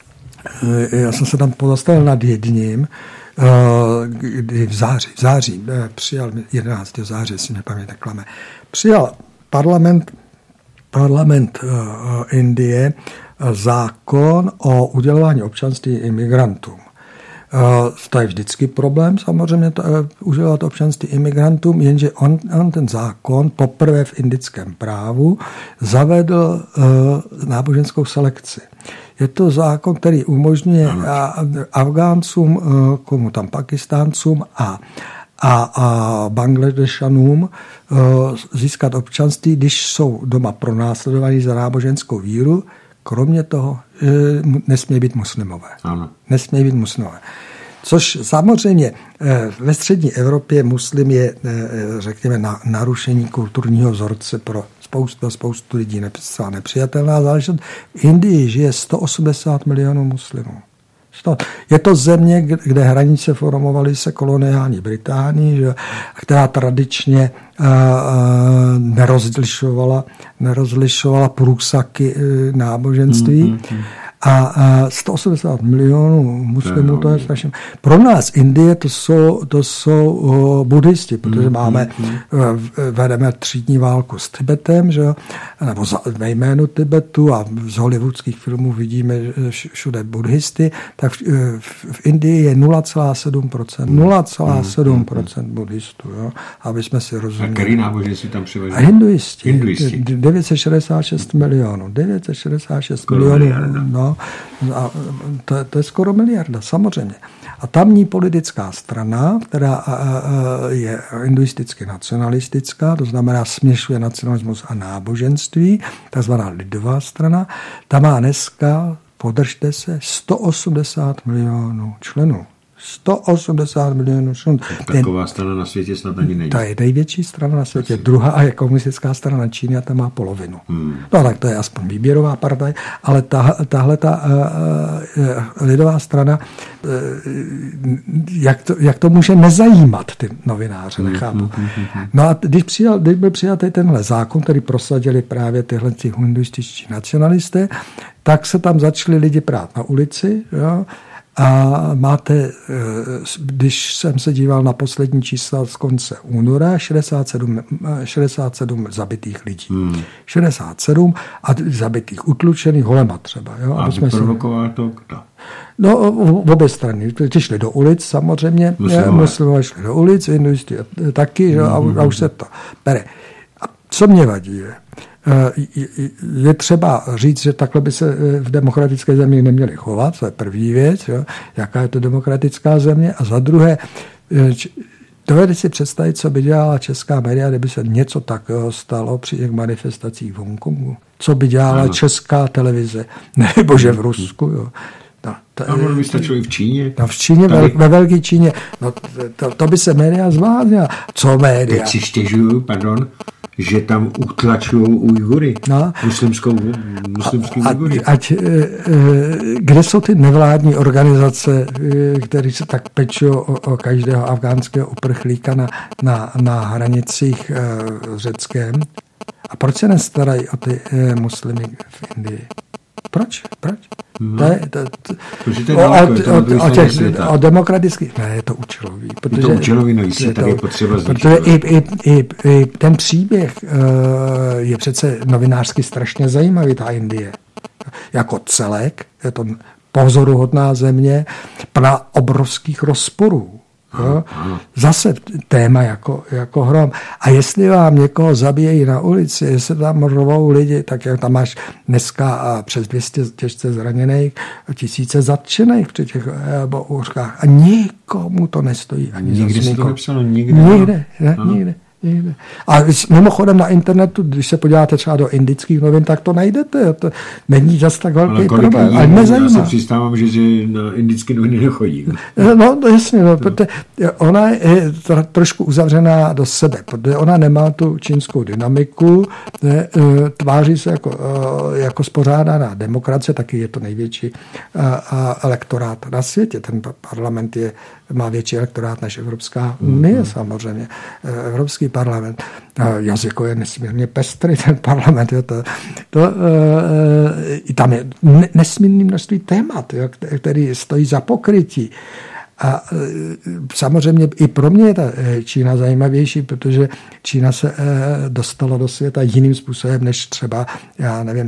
já jsem se tam pozastavil nad jedním, kdy v září, v září přijal, jedenáctého září, jestli mě paměť neklame, přijal parlament, parlament Indie zákon o udělování občanství imigrantům. To je vždycky problém, samozřejmě to, udělat občanství imigrantům, jenže on, on ten zákon poprvé v indickém právu zavedl uh, náboženskou selekci. Je to zákon, který umožňuje Afgáncům, uh, komu tam Pakistáncům a, a, a Bangladešanům uh, získat občanství, když jsou doma pronásledovaní za náboženskou víru. Kromě toho nesmí být muslimové. Ano. Nesmí být muslimové. Což samozřejmě ve střední Evropě muslim je, řekněme, na, narušení kulturního vzorce pro spoustu, spoustu lidí nepřijatelná záležitost. V Indii žije sto osmdesát milionů muslimů. Je to země, kde hranice formovaly se koloniální Británii, že, která tradičně uh, uh, nerozlišovala, nerozlišovala průsaky uh, náboženství. Mm-hmm. A, a sto osmdesát milionů muslimů, to je strašně. Pro nás Indie to jsou, to jsou uh, buddhisti, protože máme, uh, vedeme třídní válku s Tibetem, že? Nebo za, ve jménu Tibetu a z hollywoodských filmů vidíme všude buddhisty, tak v, v, v Indii je nula celá sedm procent. nula celá sedm procent buddhistů, jo? Aby jsme si rozuměli. A který náboženství tam přivedli? A hinduisti. Hinduisti. devět set šedesát šest milionů. devět set šedesát šest milionů. No, a to, to je skoro miliarda, samozřejmě. A tamní politická strana, která je hinduisticky nacionalistická, to znamená směšuje nacionalismus a náboženství, takzvaná lidová strana, ta má dneska, podržte se, sto osmdesát milionů členů. sto osmdesát milionů členů. Taková strana na světě snad ani není. To je největší strana na světě. Druhá je komunistická strana Číny a ta má polovinu. Hmm. No tak to je aspoň výběrová partaj, ale ta, tahle ta uh, lidová strana, uh, jak, to, jak to může nezajímat ty novináře, nechápu. Hmm, hmm, hmm. No a když, přijal, když byl přijatý tenhle zákon, který prosadili právě tyhle hinduističtí nacionalisté, tak se tam začali lidi prát na ulici, jo. A máte, když jsem se díval na poslední čísla z konce února, šedesát sedm, šedesát sedm zabitých lidí. Hmm. šedesát sedm a zabitých, utlučených, holema třeba. Jo? A vyprovokoval to kdo? No, v obě strany. Ti šli do ulic samozřejmě, muslimové šli do ulic, hinduisti taky, hmm. a, a už se to bere. A co mě vadí je, je třeba říct, že takhle by se v demokratické zemi neměli chovat, to je první věc, jo, jaká je to demokratická země, a za druhé, dovedete si představit, co by dělala česká média, kdyby se něco takového stalo při těch manifestacích v Hongkongu. Co by dělala ano. česká televize, nebo že v Rusku, jo. No, to, a ono by stačilo i v Číně. No, v Číně, Tady... ve velké Číně. No, to, to by se média zváděla. Co média? Teď si stěžuju, pardon, že tam utlačují Ujgury, no. muslimskou, muslimský a, Ujgury. Ať, kde jsou ty nevládní organizace, které se tak pečují o, o každého afgánského uprchlíka na, na, na hranicích uh, řeckém? A proč se nestarají o ty uh, muslimy v Indii? Proč? Proč? No. To je, to, to, to o, o, o, o, těch, o demokratických, ne, je to účelový. Protože, je to účelový, no jistě, tady je potřeba zničit. Protože i, i, i, i ten příběh uh, je přece novinářsky strašně zajímavý, ta Indie. Jako celek, je to pozoruhodná země, plná obrovských rozporů. Jo? Zase téma jako, jako hrom. A jestli vám někoho zabíjejí na ulici, jestli tam rvou lidi, tak jak tam máš dneska přes dvě stě těžce zraněných, tisíce zatčených při těch bouřkách. A nikomu to nestojí. Ani nikdy se to nepsalo, nikdy. Nikde, ne, nikde. Nikde. A mimochodem na internetu, když se podíváte třeba do indických novin, tak to najdete. To není zas tak velký problém. Ale nezajímá. Já se přistávám, že, že na indické noviny nechodí. No, no jasně, no, protože ona je trošku uzavřená do sebe, protože ona nemá tu čínskou dynamiku, ne, tváří se jako, jako spořádaná demokracie, taky je to největší elektorát na světě. Ten parlament je, má větší elektorát než Evropská unie, mm-hmm. samozřejmě. Evropský parlament. Jazyko je nesmírně pestrý, ten parlament. Je to, to, e, tam je nesmírné množství témat, jo, který stojí za pokrytí. A samozřejmě i pro mě je ta Čína zajímavější, protože Čína se dostala do světa jiným způsobem, než třeba, já nevím,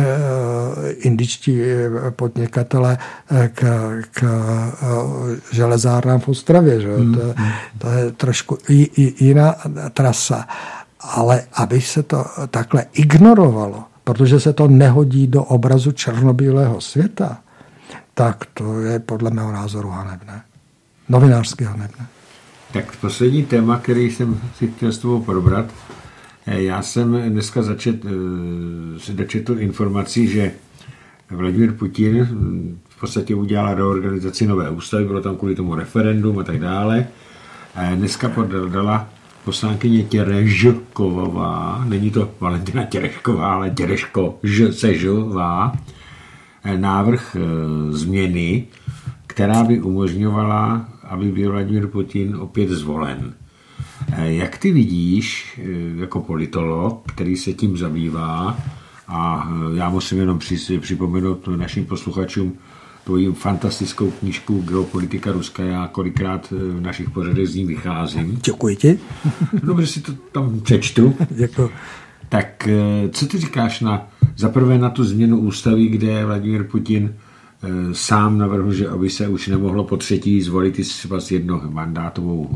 indičtí podnikatele k, k železárnám v Ostravě. Že? Hmm. To, to je trošku jiná trasa. Ale aby se to takhle ignorovalo, protože se to nehodí do obrazu černobílého světa, tak to je podle mého názoru hanebné. Novinářsky hanebné. Tak poslední téma, který jsem si chtěl s tebou probrat. Já jsem dneska začet, si dočetl informací, že Vladimír Putin v podstatě udělal reorganizaci nové ústavy, bylo tam kvůli tomu referendum a tak dále. A dneska podala poslankyně Těrežková, není to Valentina Těrežková, ale Těrežko Sežová, návrh změny, která by umožňovala, aby byl Vladimír Putin opět zvolen. Jak ty vidíš, jako politolog, který se tím zabývá, A já musím jenom připomenout našim posluchačům tvoji fantastickou knížku Geopolitika Ruska. Já kolikrát v našich pořadech z ní vycházím. Děkuji ti. Dobře, si to tam přečtu. Děkuji. Tak co ty říkáš na, zaprvé na tu změnu ústavy, kde Vladimír Putin sám navrhl, že aby se už nemohlo po třetí zvolit i třeba s jednomandátovou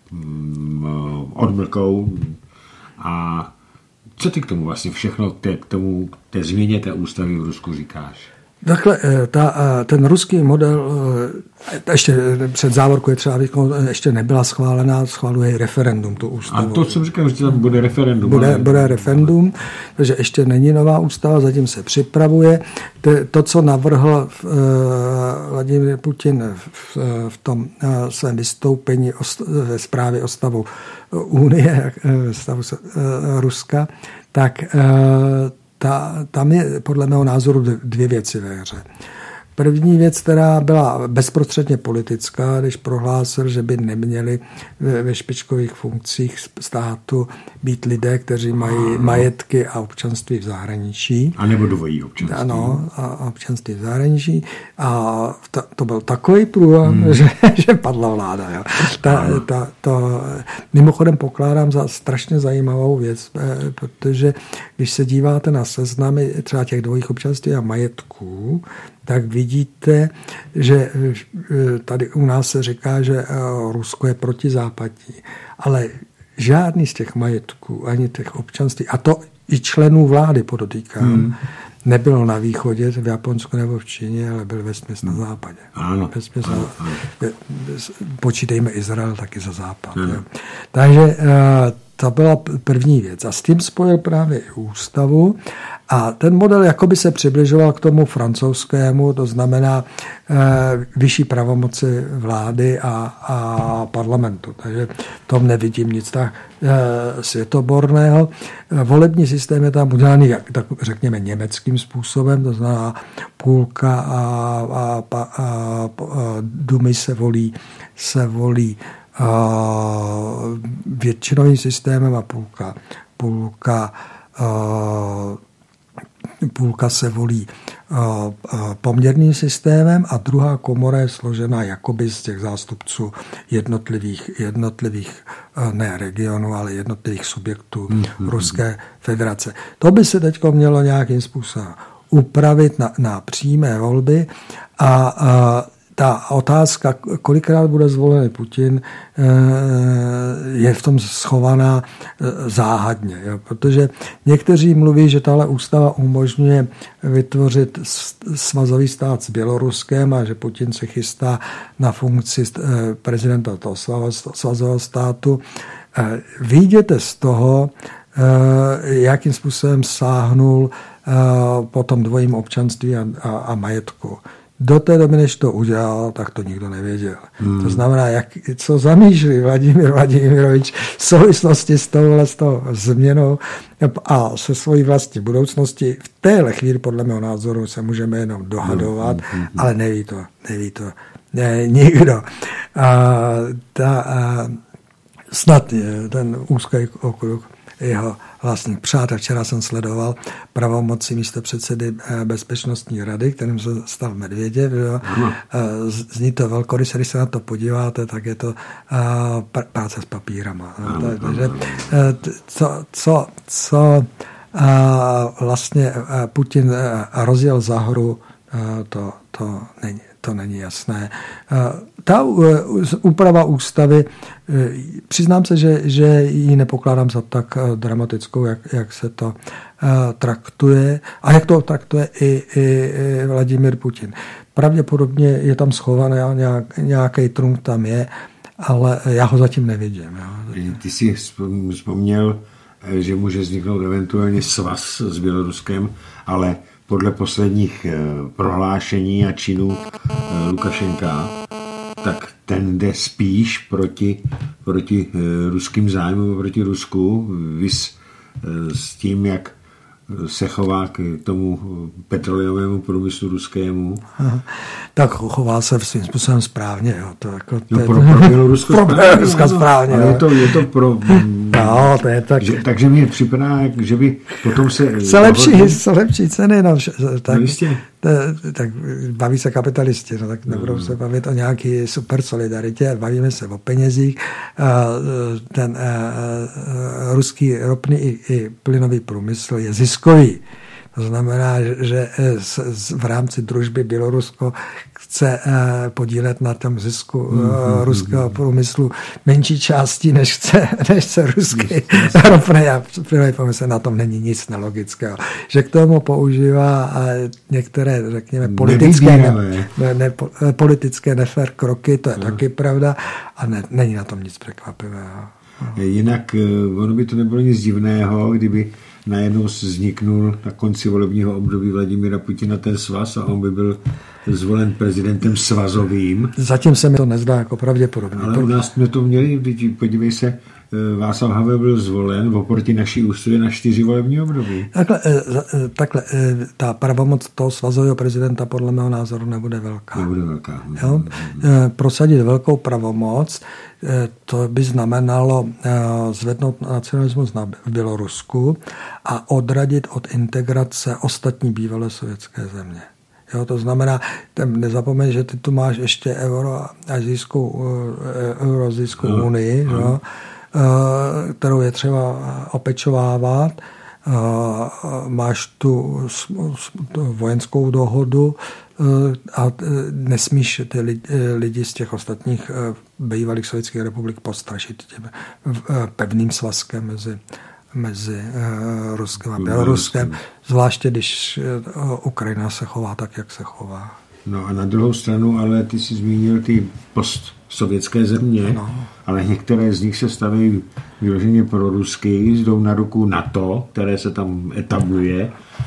odmlkou. A co ty k tomu vlastně všechno, k tomu, k té změně té ústavy v Rusku říkáš? Takhle, ta, ten ruský model, ještě před závorkou je třeba, ještě nebyla schválená, schváluje referendum tu ústavu. A to jsem říkal, že tam bude referendum. Bude, bude referendum, takže ještě není nová ústava, zatím se připravuje. To, co navrhl Vladimír Putin v, v tom svém vystoupení ve zprávě o stavu Unie, stavu Ruska, tak Ta, tam je podle mého názoru dvě věci ve hře. První věc, která byla bezprostředně politická, když prohlásil, že by neměli ve, ve špičkových funkcích státu být lidé, kteří mají majetky a občanství v zahraničí. A nebo dvojí občanství. Ano, a občanství v zahraničí. A ta, to byl takový průlom, hmm. že, že padla vláda. Jo. Ta, ta, to, mimochodem pokládám za strašně zajímavou věc, protože když se díváte na seznamy třeba těch dvojích občanství a majetků, tak vidíte, že tady u nás se říká, že Rusko je protizápadní, ale žádný z těch majetků, ani těch občanství, a to i členů vlády podotýkám, hmm. nebylo na východě, v Japonsku nebo v Číně, ale byl vesměs na západě. Ano. Vesměs ano, ano. Počítejme Izrael taky za západ. Ano. Takže to byla první věc. A s tím spojil právě i ústavu. A ten model jakoby se přibližoval k tomu francouzskému, to znamená e, vyšší pravomoci vlády a, a parlamentu. Takže v tom nevidím nic tak e, světoborného. E, volební systém je tam udělaný, jak, tak řekněme, německým způsobem, to znamená půlka a, a, a, a, a dumy se volí, se volí a, většinovým systémem a půlka, půlka a, Půlka se volí poměrným systémem a druhá komora je složena jakoby z těch zástupců jednotlivých, jednotlivých ne regionů, ale jednotlivých subjektů mm-hmm. Ruské federace. To by se teď mělo nějakým způsobem upravit na, na přímé volby a, a ta otázka, kolikrát bude zvolený Putin, je v tom schovaná záhadně. Jo? Protože někteří mluví, že tahle ústava umožňuje vytvořit svazový stát s Běloruskem a že Putin se chystá na funkci prezidenta toho svazového státu. Vyjděte z toho, jakým způsobem sáhnul po tom dvojím občanství a, a, a majetku. Do té doby, než to udělal, tak to nikdo nevěděl. Hmm. To znamená, jak, co zamýšlí Vladimír Vladimirovič v souvislosti s touhle s tou změnou a se svojí vlastní budoucností. V téhle chvíli, podle mého názoru, se můžeme jenom dohadovat, hmm. Hmm. ale neví to, neví to ne, nikdo. A ta, a snad je ten úzký okruh jeho vlastních přátel. Včera jsem sledoval pravomoci místopředsedy Bezpečnostní rady, kterým se stal Medvěděv. Zní to velkoryse, když se na to podíváte, tak je to práce s papírama. Takže co, co, co vlastně Putin rozjel za hru, to, to není. To není jasné. Ta úprava ústavy, přiznám se, že, že ji nepokládám za tak dramatickou, jak, jak se to traktuje a jak to traktuje i, i Vladimír Putin. Pravděpodobně je tam schovaný nějak, nějaký trunk tam je, ale já ho zatím nevidím. Jo. Ty jsi vzpomněl, že může vzniknout eventuálně svaz s Běloruskem, ale podle posledních prohlášení a činů Lukašenka, tak ten jde spíš proti, proti ruským zájmům, proti Rusku, vys s tím, jak se chová k tomu petrolejovému průmyslu ruskému. Aha. Tak chová se svým způsobem správně. Jo. To jako no, pro, pro Bělorusko správně. správně ale je to, je to pro No, to je tak. Že, takže mě připadá, že by potom se... Se lepší, se lepší ceny, no. Tak, no tak, tak baví se kapitalisti, no, tak nebudou se bavit o nějaký super solidaritě, bavíme se o penězích. Ten ruský ropný i, i plynový průmysl je ziskový. To znamená, že v rámci družby Bělorusko chce podílet na tom zisku mm-hmm. ruského průmyslu menší části, než chce, než chce ruský ropný a plynový průmysl. Na tom není nic nelogického. Že k tomu používá některé, řekněme, politické, ne, ne, ne, politické nefér kroky, to je no. taky pravda a ne, není na tom nic překvapivého. Jinak ono by to nebylo nic divného, kdyby najednou vzniknul na konci volebního období Vladimíra Putina ten svaz a on by byl zvolen prezidentem svazovým. Zatím se mi to nezdá jako pravděpodobné. Ale u nás jsme to měli, podívej se, Václav Havel byl zvolen oproti naší ústavě na čtyři volební období. Takhle, takhle, ta pravomoc toho svazového prezidenta podle mého názoru nebude velká. Nebude velká. Jo? Prosadit velkou pravomoc, to by znamenalo zvednout nacionalismus na Bělorusku a odradit od integrace ostatní bývalé sovětské země. Jo, to znamená, nezapomeň, že ty tu máš ještě Euroazijskou, Euroazijskou no, unii, no. Jo, kterou je třeba opečovávat. Máš tu, tu vojenskou dohodu a nesmíš ty lidi, lidi z těch ostatních bývalých sovětských republik postrašit těm pevným svazkem mezi mezi uh, Ruskem a Běloruskem, zvláště když uh, Ukrajina se chová tak, jak se chová. No a na druhou stranu, ale ty jsi zmínil ty postsovětské země, no. ale některé z nich se staví vyloženě pro rusky, jdou na ruku NATO, které se tam etabluje.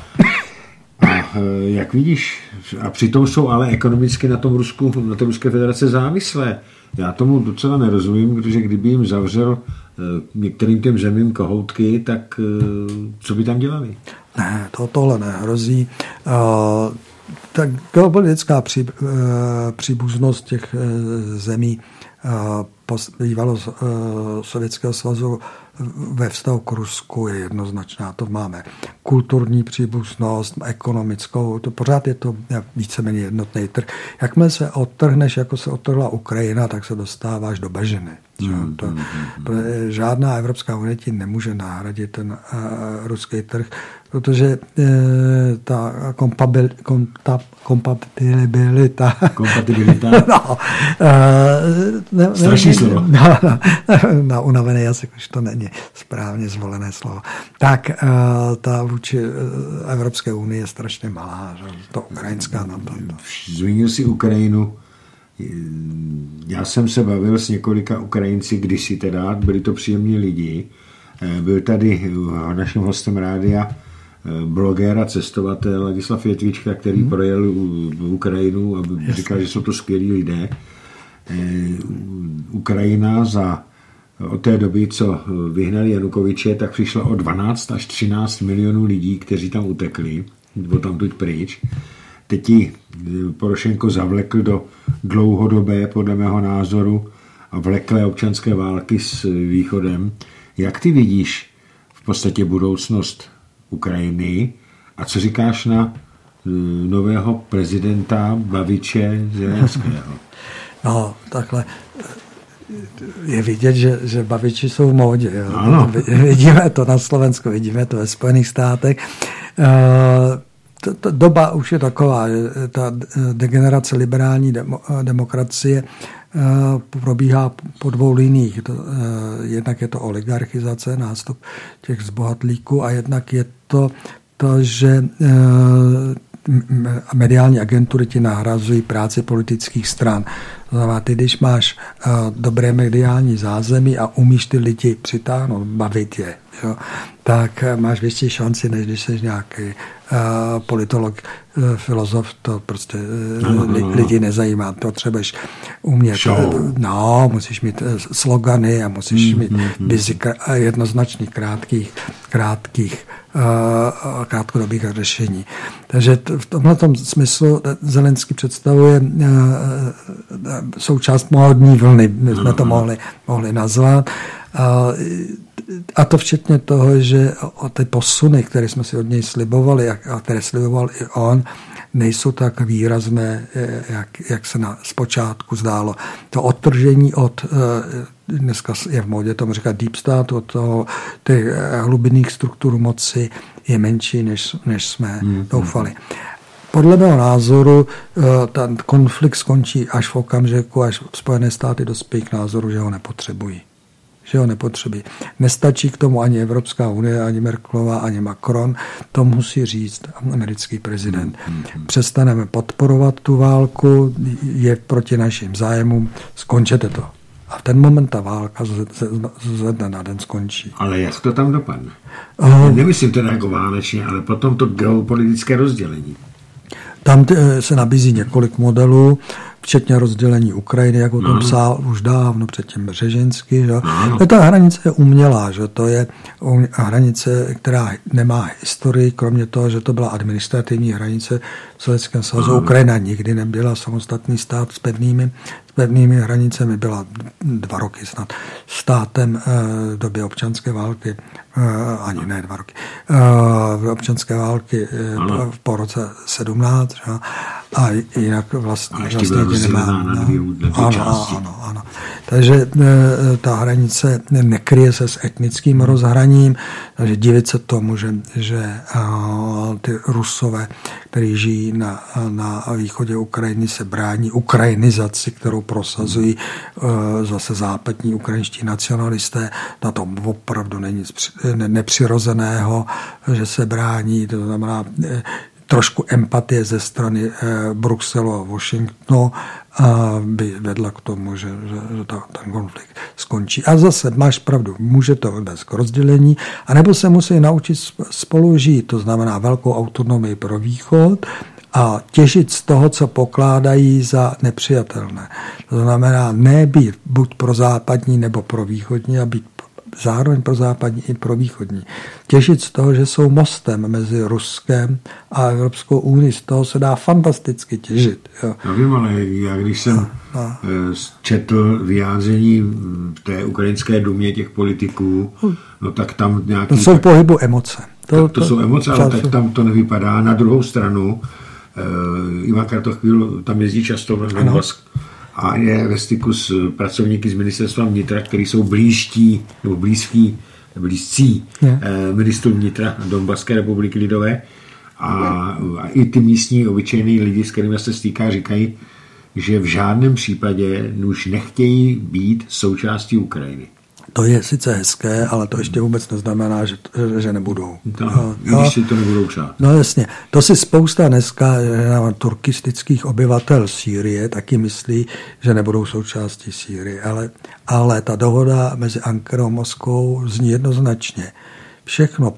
A uh, jak vidíš, a přitom jsou ale ekonomicky na tom Rusku, na té Ruské federace závislé. Já tomu docela nerozumím, protože kdyby jim zavřel některým těm zemím kohoutky, tak co by tam dělali? Ne, to, tohle nehrozí. Uh, tak geopolitická pří, uh, příbuznost těch uh, zemí uh, bývalo uh, Sovětského svazu ve vztahu k Rusku je jednoznačná. To máme kulturní příbuznost, ekonomickou, to pořád je to víceméně jednotný trh. Jakmile se odtrhneš, jako se odtrhla Ukrajina, tak se dostáváš do bažiny. Hmm, to, hmm, hmm. Žádná Evropská unie ti nemůže nahradit ten uh, ruský trh, protože uh, ta kompabil, kom, ta kompatibilita kompatibilita no, uh, ne, strašný slovo. No, no, na unavený jazyk už to není správně zvolené slovo. Tak uh, ta vůči Evropské unii je strašně malá, že? To ukrajinská nám to. Zmínil si Ukrajinu. Já jsem se bavil s několika Ukrajinci kdysi teda, byli to příjemní lidi. Byl tady naším hostem rádia bloger a cestovatel Ladislav Větvička, který hmm. projel Ukrajinu a říkal, že jsou to skvělí lidé. Ukrajina za od té doby, co vyhnali Janukoviče, tak přišla o dvanáct až třináct milionů lidí, kteří tam utekli, bylo tam tuď pryč. Teď ji Porošenko zavlekl do dlouhodobé, podle mého názoru, a vleklé občanské války s Východem. Jak ty vidíš v podstatě budoucnost Ukrajiny a co říkáš na nového prezidenta Babiče Zelenského? No, takhle je vidět, že, že Babiči jsou v módě. Jo. Ano. Vidíme to na Slovensku, vidíme to ve Spojených státech. Ta doba už je taková, že ta degenerace liberální demo, demokracie probíhá po dvou liních. Jednak je to oligarchizace, nástup těch zbohatlíků a jednak je to to, že mediální agentury ti nahrazují práci politických stran. Znamená, ty, když máš uh, dobré mediální zázemí a umíš ty lidi přitáhnout, bavit je, jo, tak uh, máš větší šanci, než když jsi nějaký uh, politolog, uh, filozof, to prostě uh, li, lidi nezajímá. Potřebuješ umět, uh, no, musíš mít uh, slogany a musíš mm, mít mm, busy, mm. jednoznačných krátkých, krátkých uh, krátkodobých řešení. Takže t- v tomto smyslu Zelenský představuje uh, součást módní vlny, my jsme to mohli, mohli nazvat. a to včetně toho, že o ty posuny, které jsme si od něj slibovali a které sliboval i on, nejsou tak výrazné, jak, jak se na zpočátku zdálo. To odtržení od, dneska je v módě tomu říkat deep state, od toho, těch hlubinných struktur moci je menší, než, než jsme hmm. doufali. Podle mého názoru ten konflikt skončí až v okamžiku, až Spojené státy dospějí k názoru, že ho nepotřebují. Že ho nepotřebují. Nestačí k tomu ani Evropská unie, ani Merkelová, ani Macron. To musí říct americký prezident. Přestaneme podporovat tu válku, je proti našim zájmům, skončete to. A v ten moment ta válka ze dne na den skončí. Ale jak to tam dopadne? Uh, Nemyslím teda jako válečně, ale potom to geopolitické rozdělení. Tam se nabízí několik modelů, včetně rozdělení Ukrajiny, jak o tom psal už dávno předtím Břežinsky. Že? No. Ta hranice je umělá, že to je hranice, která nemá historii, kromě toho, že to byla administrativní hranice v Sovětském svazu. No. Ukrajina nikdy nebyla samostatný stát s pevnými, s pevnými hranicemi, byla dva roky snad státem v době občanské války, ani ne dva roky, v občanské války no. po roce sedmnáct. Že? A jinak vlastně, vlastně nemá. Na dvě, na dvě ano, ano, ano. Takže e, ta hranice nekryje se s etnickým rozhraním, takže divit se tomu, že, že a, ty Rusové, kteří žijí na, na východě Ukrajiny, se brání ukrajinizaci, kterou prosazují e, zase západní ukrajinští nacionalisté. Na tom opravdu není ne, nepřirozeného, že se brání, to znamená e, trošku empatie ze strany eh, Bruselu a Washingtonu a by vedla k tomu, že, že, že ta, ten konflikt skončí. A zase máš pravdu, může to vést k rozdělení, anebo se musí naučit spolu žít, to znamená velkou autonomii pro východ a těžit z toho, co pokládají za nepřijatelné. To znamená ne být buď pro západní nebo pro východní a být zároveň pro západní i pro východní. Těšit z toho, že jsou mostem mezi Ruskem a Evropskou unii, z toho se dá fantasticky těžit. Jo. Já vím, ale já když jsem no, no. četl vyjádření v té ukrajinské dumě těch politiků, no tak tam nějaký... To jsou v pohybu emoce. To, to, to jsou emoce, ale tak tam to nevypadá. Na druhou stranu, uh, Ivan Kratochvíl tam jezdí často v Donbask a je ve styku s pracovníky z ministerstva vnitra, kteří jsou blížtí, nebo blízký, blízcí yeah. ministru vnitra Donbaské republiky lidové a, a i ty místní obyčejní lidi, s kterými se stýká, říkají, že v žádném případě už nechtějí být součástí Ukrajiny. To je sice hezké, ale to ještě vůbec neznamená, že, že nebudou. No, no, když si to nebudou přát. No jasně. To si spousta dneska turkistických obyvatel Sýrie taky myslí, že nebudou součástí Sýrie. Ale, ale ta dohoda mezi Ankarou a Moskvou zní jednoznačně. Všechno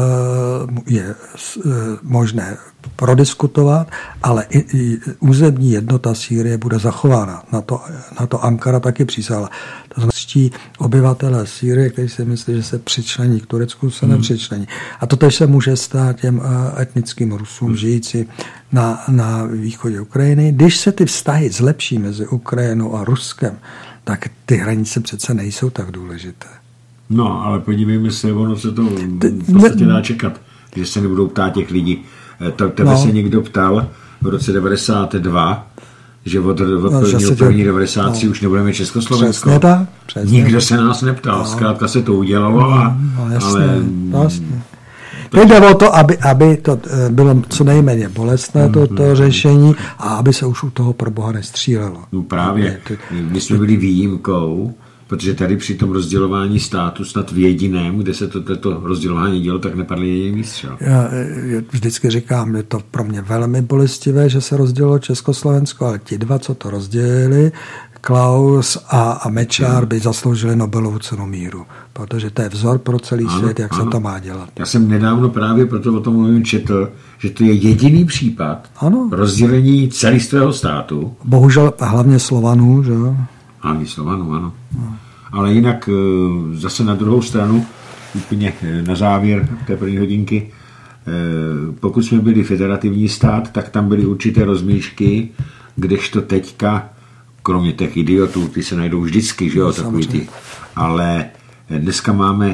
je možné prodiskutovat, ale i, i územní jednota Sýrie bude zachována. Na to, na to Ankara taky přísahla. To znamená, že obyvatelé Sýrie, kteří si myslí, že se přičlení k Turecku, se hmm. nepřičlení. A to tež se může stát těm etnickým Rusům žijící na, na východě Ukrajiny. Když se ty vztahy zlepší mezi Ukrajinou a Ruskem, tak ty hranice přece nejsou tak důležité. No, ale podívejme se, ono se to v podstatě dá čekat, že se nebudou ptát těch lidí. Tebe no. se někdo ptal v roce devadesát dva, že od, od no, prvního, první devadesát no. už nebudeme Československo. Přesně tak. Přesně Nikdo tak. se nás neptal, no. zkrátka se to udělalo, a, no, jasně, ale... Jasně. Jde o to, aby, aby to bylo co nejméně bolestné, to, to řešení, a aby se už u toho pro Boha nestřílelo. No právě, my jsme byli výjimkou, protože tady při tom rozdělování státu snad v jediném, kde se to, toto rozdělování dělo, tak nepadl jediný výstřel. Já vždycky říkám, je to pro mě velmi bolestivé, že se rozdělilo Československo, ale ti dva, co to rozdělili, Klaus a, a Mečiar, by zasloužili Nobelovu cenu míru, protože to je vzor pro celý ano, svět, jak ano. se to má dělat. Já jsem nedávno právě proto o tom mluvím četl, že to je jediný případ ano. rozdělení celistvého státu. Bohužel hlavně Slovanů, že jo? Hlavně Slovanů, ano. No. Ale jinak zase na druhou stranu, úplně na závěr té první hodinky, pokud jsme byli federativní stát, tak tam byly určité rozmíšky, kdežto teďka, kromě těch idiotů, ty se najdou vždycky, že jo, takový ty. Ale dneska máme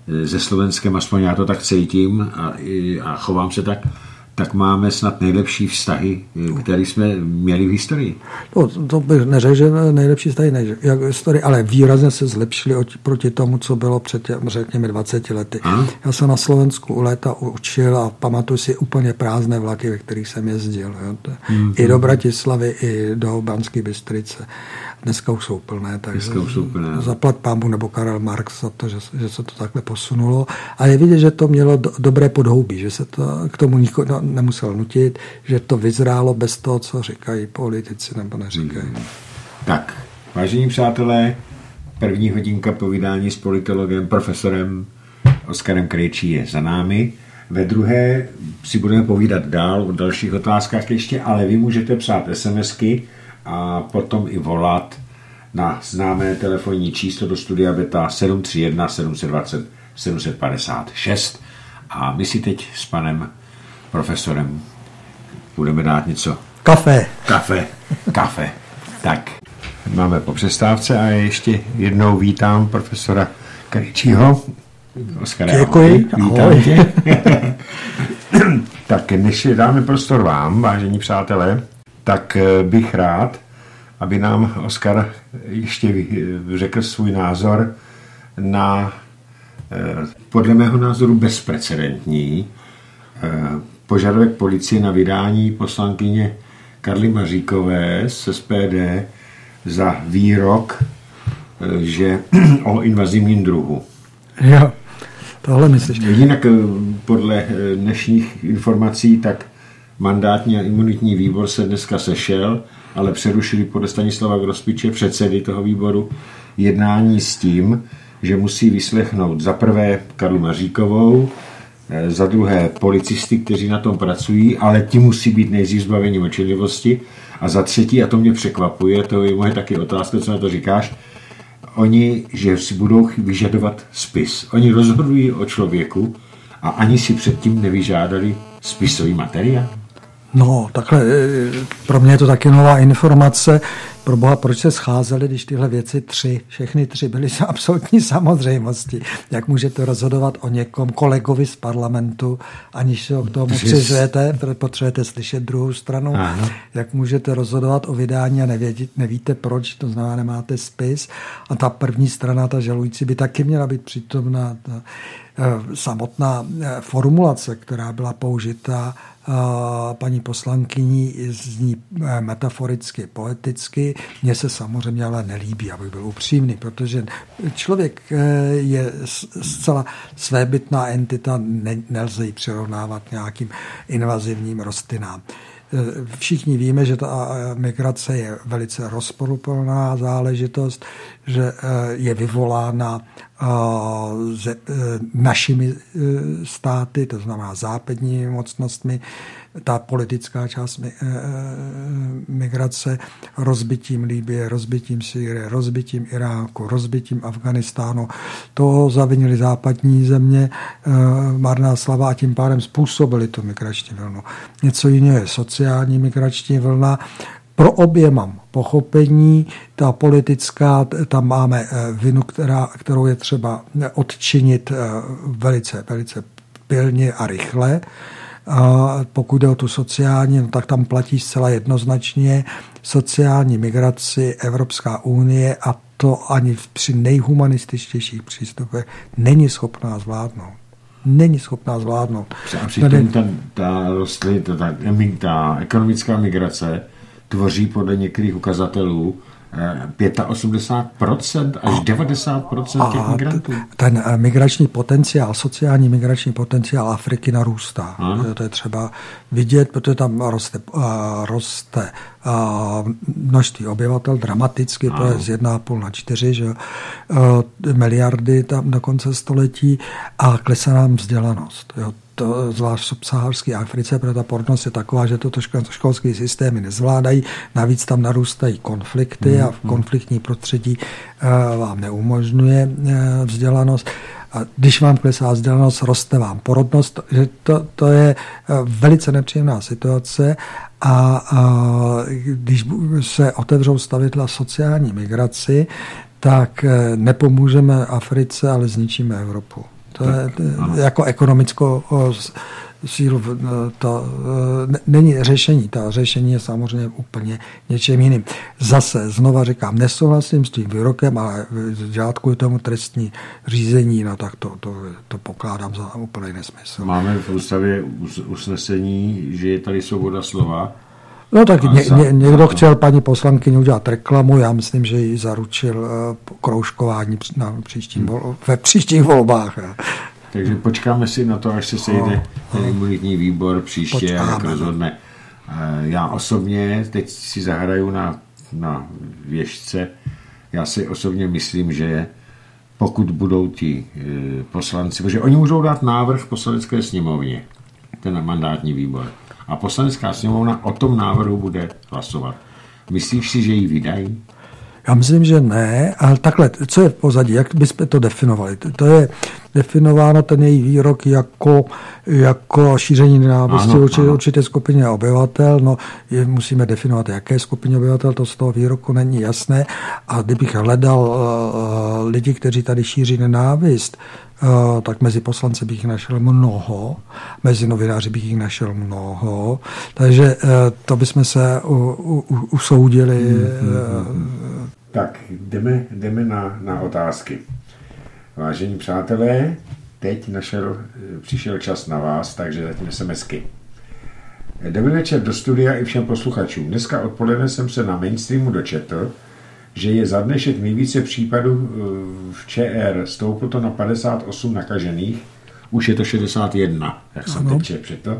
ze Slovenskem, aspoň já to tak cítím a, a chovám se tak, tak máme snad nejlepší vztahy, které jsme měli v historii. No, to bych neřekl, že nejlepší vztahy než jak v historii, ale výrazně se zlepšili proti tomu, co bylo před těm, řekněme, dvaceti lety. A? Já jsem na Slovensku u léta učil a pamatuju si úplně prázdné vlaky, ve kterých jsem jezdil. Jo. Mm-hmm. I do Bratislavy, i do Banské Bystrice. Dneska už jsou plné, takže zaplat pánbůh nebo Karel Marx za to, že, že se to takhle posunulo. A je vidět, že to mělo do, dobré podhoubí, že se to k tomu nikdo no, nemusel nutit, že to vyzrálo bez toho, co říkají politici nebo neříkají. Hmm. Tak, vážení přátelé, první hodinka povídání s politologem, profesorem Oskarem Krejčí je za námi. Ve druhé si budeme povídat dál o dalších otázkách ještě, ale vy můžete psát SMSky a potom i volat na známé telefonní číslo do studia Beta sedm tři jedna sedm dva nula sedm pět šest a my si teď s panem profesorem budeme dát něco. Kafe. Kafe. Kafe. Tak, máme po přestávce a ještě jednou vítám profesora Krejčího. Oskare, děkuji. Ahoj. Vítám tě. Tak, než dáme prostor vám, vážení přátelé, tak bych rád, aby nám Oskar ještě řekl svůj názor na, podle mého názoru, bezprecedentní požadavek policie na vydání poslankyně Karly Maříkové z S P D za výrok, že o invazivním druhu. Jo, tohle myslíš. Jinak podle dnešních informací, tak mandátní a imunitní výbor se dneska sešel, ale přerušili podle Stanislava Grospiče, předsedy toho výboru, jednání s tím, že musí vyslechnout za prvé Karlu Maříkovou, za druhé policisty, kteří na tom pracují, ale ti musí být nejdřív zbaveni mlčenlivosti, a za třetí, a to mě překvapuje, to je moje taky otázka, co na to říkáš, oni, že si budou vyžadovat spis. Oni rozhodují o člověku a ani si předtím nevyžádali spisový materiál. No, takhle, pro mě je to taky nová informace. Pro boha, proč se scházeli, když tyhle věci tři, všechny tři byly absolutní samozřejmosti. Jak můžete rozhodovat o někom kolegovi z parlamentu, aniž se o k tomu přizvěte, potřebujete slyšet druhou stranu. Ano. Jak můžete rozhodovat o vydání a nevědí, nevíte proč, to znamená, nemáte spis. A ta první strana, ta žalující, by taky měla být přítomná. Ta samotná formulace, která byla použita paní poslankyní, zní metaforicky, poeticky. Mně se samozřejmě ale nelíbí, abych byl upřímný, protože člověk je zcela svébytná entita, ne, nelze ji přirovnávat nějakým invazivním rostlinám. Všichni víme, že ta migrace je velice rozporuplná záležitost, že je vyvolána našimi státy, to znamená západními mocnostmi, ta politická část migrace, rozbitím Libye, rozbitím Sýrie, rozbitím Iráku, rozbitím Afganistánu. To zavinili západní země, marná slava, a tím pádem způsobili tu migrační vlnu. Něco jiného je sociální migrační vlna. Pro obě mám pochopení, ta politická, tam máme vinu, která, kterou je třeba odčinit velice, velice pilně a rychle. A pokud jde o tu sociální, no tak tam platí zcela jednoznačně sociální migraci Evropská unie, a to ani při nejhumanističtějších přístupech není schopná zvládnout. Není schopná zvládnout. A přitom ta, ta, rostly, ta, ta, ta ekonomická migrace tvoří podle některých ukazatelů osmdesát pět procent až devadesát procent těch migrantů. Ten migrační potenciál, sociální migrační potenciál Afriky narůstá. Ano. To je třeba vidět, protože tam roste, roste množství obyvatel dramaticky, ano. To je z jedna celá pět na čtyři, že, miliardy tam do konce století, a klesá nám vzdělanost. Jo. To zvlášť v subsaharské Africe, protože ta porodnost je taková, že toto školské systémy nezvládají. Navíc tam narůstají konflikty mm, a v konfliktní prostředí uh, vám neumožňuje uh, vzdělanost. A když vám klesá vzdělanost, roste vám porodnost. Že to, to je uh, velice nepříjemná situace, a uh, když se otevřou stavidla sociální migraci, tak uh, nepomůžeme Africe, ale zničíme Evropu. To tak, je ano. Jako ekonomickou sílu to není řešení. Ta řešení je samozřejmě úplně něčím jiným. Zase, znova říkám, nesouhlasím s tím výrokem, ale dělat kvůli tomu trestní řízení, no tak to, to, to pokládám za úplný nesmysl. Máme v ústavě usnesení, že je tady svoboda slova. No tak ně, ně, někdo chtěl paní poslankyni udělat reklamu, já myslím, že ji zaručil kroužkování na příštím, ve příštích volbách. Takže počkáme si na to, až se sejde ten imunitní výbor příště, počkáme, jak rozhodne. Já osobně teď si zahraju na, na věžce. Já si osobně myslím, že pokud budou ti poslanci, protože oni můžou dát návrh v poslanecké sněmovně, ten mandátní výbor, a poslanecká sněmovna o tom návrhu bude hlasovat. Myslíš si, že ji vydají? Já myslím, že ne, ale takhle, co je v pozadí, jak bychom to definovali? To je definováno ten její výrok jako, jako šíření nenávisti určité, určité skupině obyvatel. No, je, musíme definovat, jaké skupině obyvatel, to z toho výroku není jasné. A kdybych hledal uh, lidi, kteří tady šíří nenávist, Uh, tak mezi poslanci bych jich našel mnoho, mezi novináři bych jich našel mnoho, takže uh, to bychom se u, u, usoudili. Uh, tak jdeme, jdeme na, na otázky. Vážení přátelé, teď našel, přišel čas na vás, takže zatím SMSky. Dobrý večer do studia i všem posluchačům. Dneska odpoledne jsem se na Mainstreamu dočetl, že je za dnešek nejvíce případů v ČR, stouplo to na padesát osm nakažených, už je to šedesát jedna, jak jsem teď četl.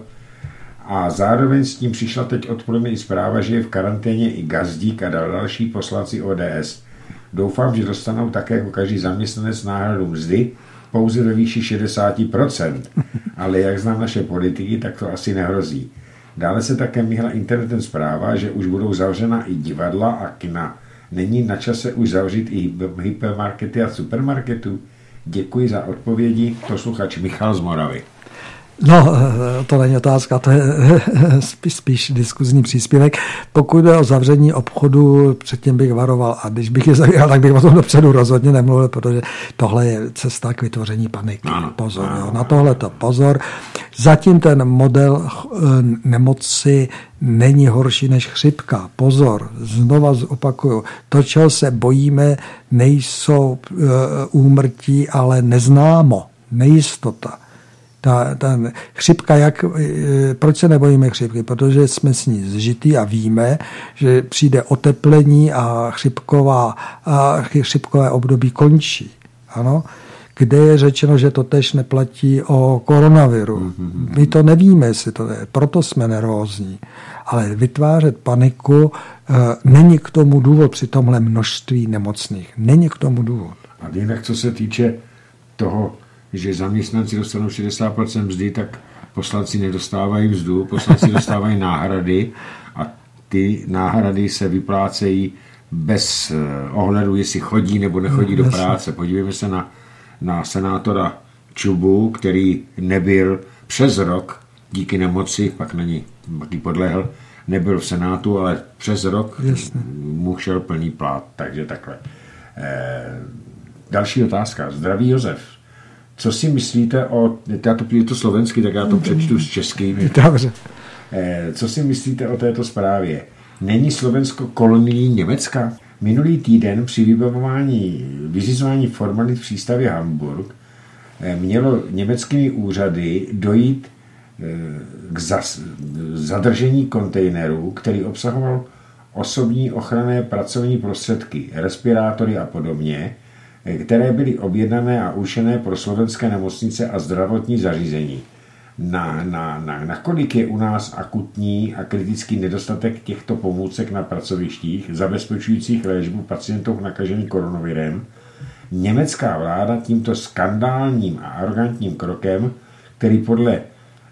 A zároveň s tím přišla teď odpoledne i zpráva, že je v karanténě i Gazdík a další poslanci O D S. Doufám, že dostanou také jako každý zaměstnanec náhradu mzdy, pouze ve výši šedesát procent. Ale jak znám naše politiky, tak to asi nehrozí. Dále se také myhla internetem zpráva, že už budou zavřena i divadla a kina. Není na čase už zavřít i hypermarkety a supermarketů? Děkuji za odpovědi. Posluchač Michal z Moravy. No, to není otázka, to je spíš, spíš diskuzní příspěvek. Pokud jde o zavření obchodu, předtím bych varoval, a když bych je zavíral, tak bych o tom dopředu rozhodně nemluvil, protože tohle je cesta k vytvoření paniky. Ano, pozor, ano, jo, na tohle to pozor. Zatím ten model nemoci není horší než chřipka. Pozor, znova opakuju, to, čeho se bojíme, nejsou úmrtí, ale neznámo, nejistota. Ta, ta chřipka, jak, proč se nebojíme chřipky? Protože jsme s ní zžitý a víme, že přijde oteplení a, chřipková, a chřipkové období končí. Ano? Kde je řečeno, že to tež neplatí o koronaviru. My to nevíme, jestli to je, proto jsme nervózní. Ale vytvářet paniku není k tomu důvod při tomhle množství nemocných. Není k tomu důvod. A jinak, co se týče toho, že zaměstnanci dostanou šedesát procent mzdy, tak poslanci nedostávají mzdu, poslanci dostávají náhrady a ty náhrady se vyplácejí bez ohledu, jestli chodí nebo nechodí do práce. Podívejme se na, na senátora Čubu, který nebyl přes rok díky nemoci, pak na ní pak jí podlehl, nebyl v Senátu, ale přes rok Jasně. mu šel plný plát, takže takhle. E, další otázka. Zdravý Josef. Co si myslíte o, je to slovensky, tak já to přečtu s českým. Dobře. Co si myslíte o této zprávě? Není Slovensko kolonií Německa? Minulý týden při vybavování, vyřizování formalit v přístavě Hamburg mělo německými úřady dojít k zadržení kontejnerů, který obsahoval osobní ochranné pracovní prostředky, respirátory a podobně, které byly objednané a určené pro slovenské nemocnice a zdravotní zařízení. Na, na, na, nakolik je u nás akutní a kritický nedostatek těchto pomůcek na pracovištích, zabezpečujících léčbu pacientů nakažených koronavirem, německá vláda tímto skandálním a arrogantním krokem, který podle e,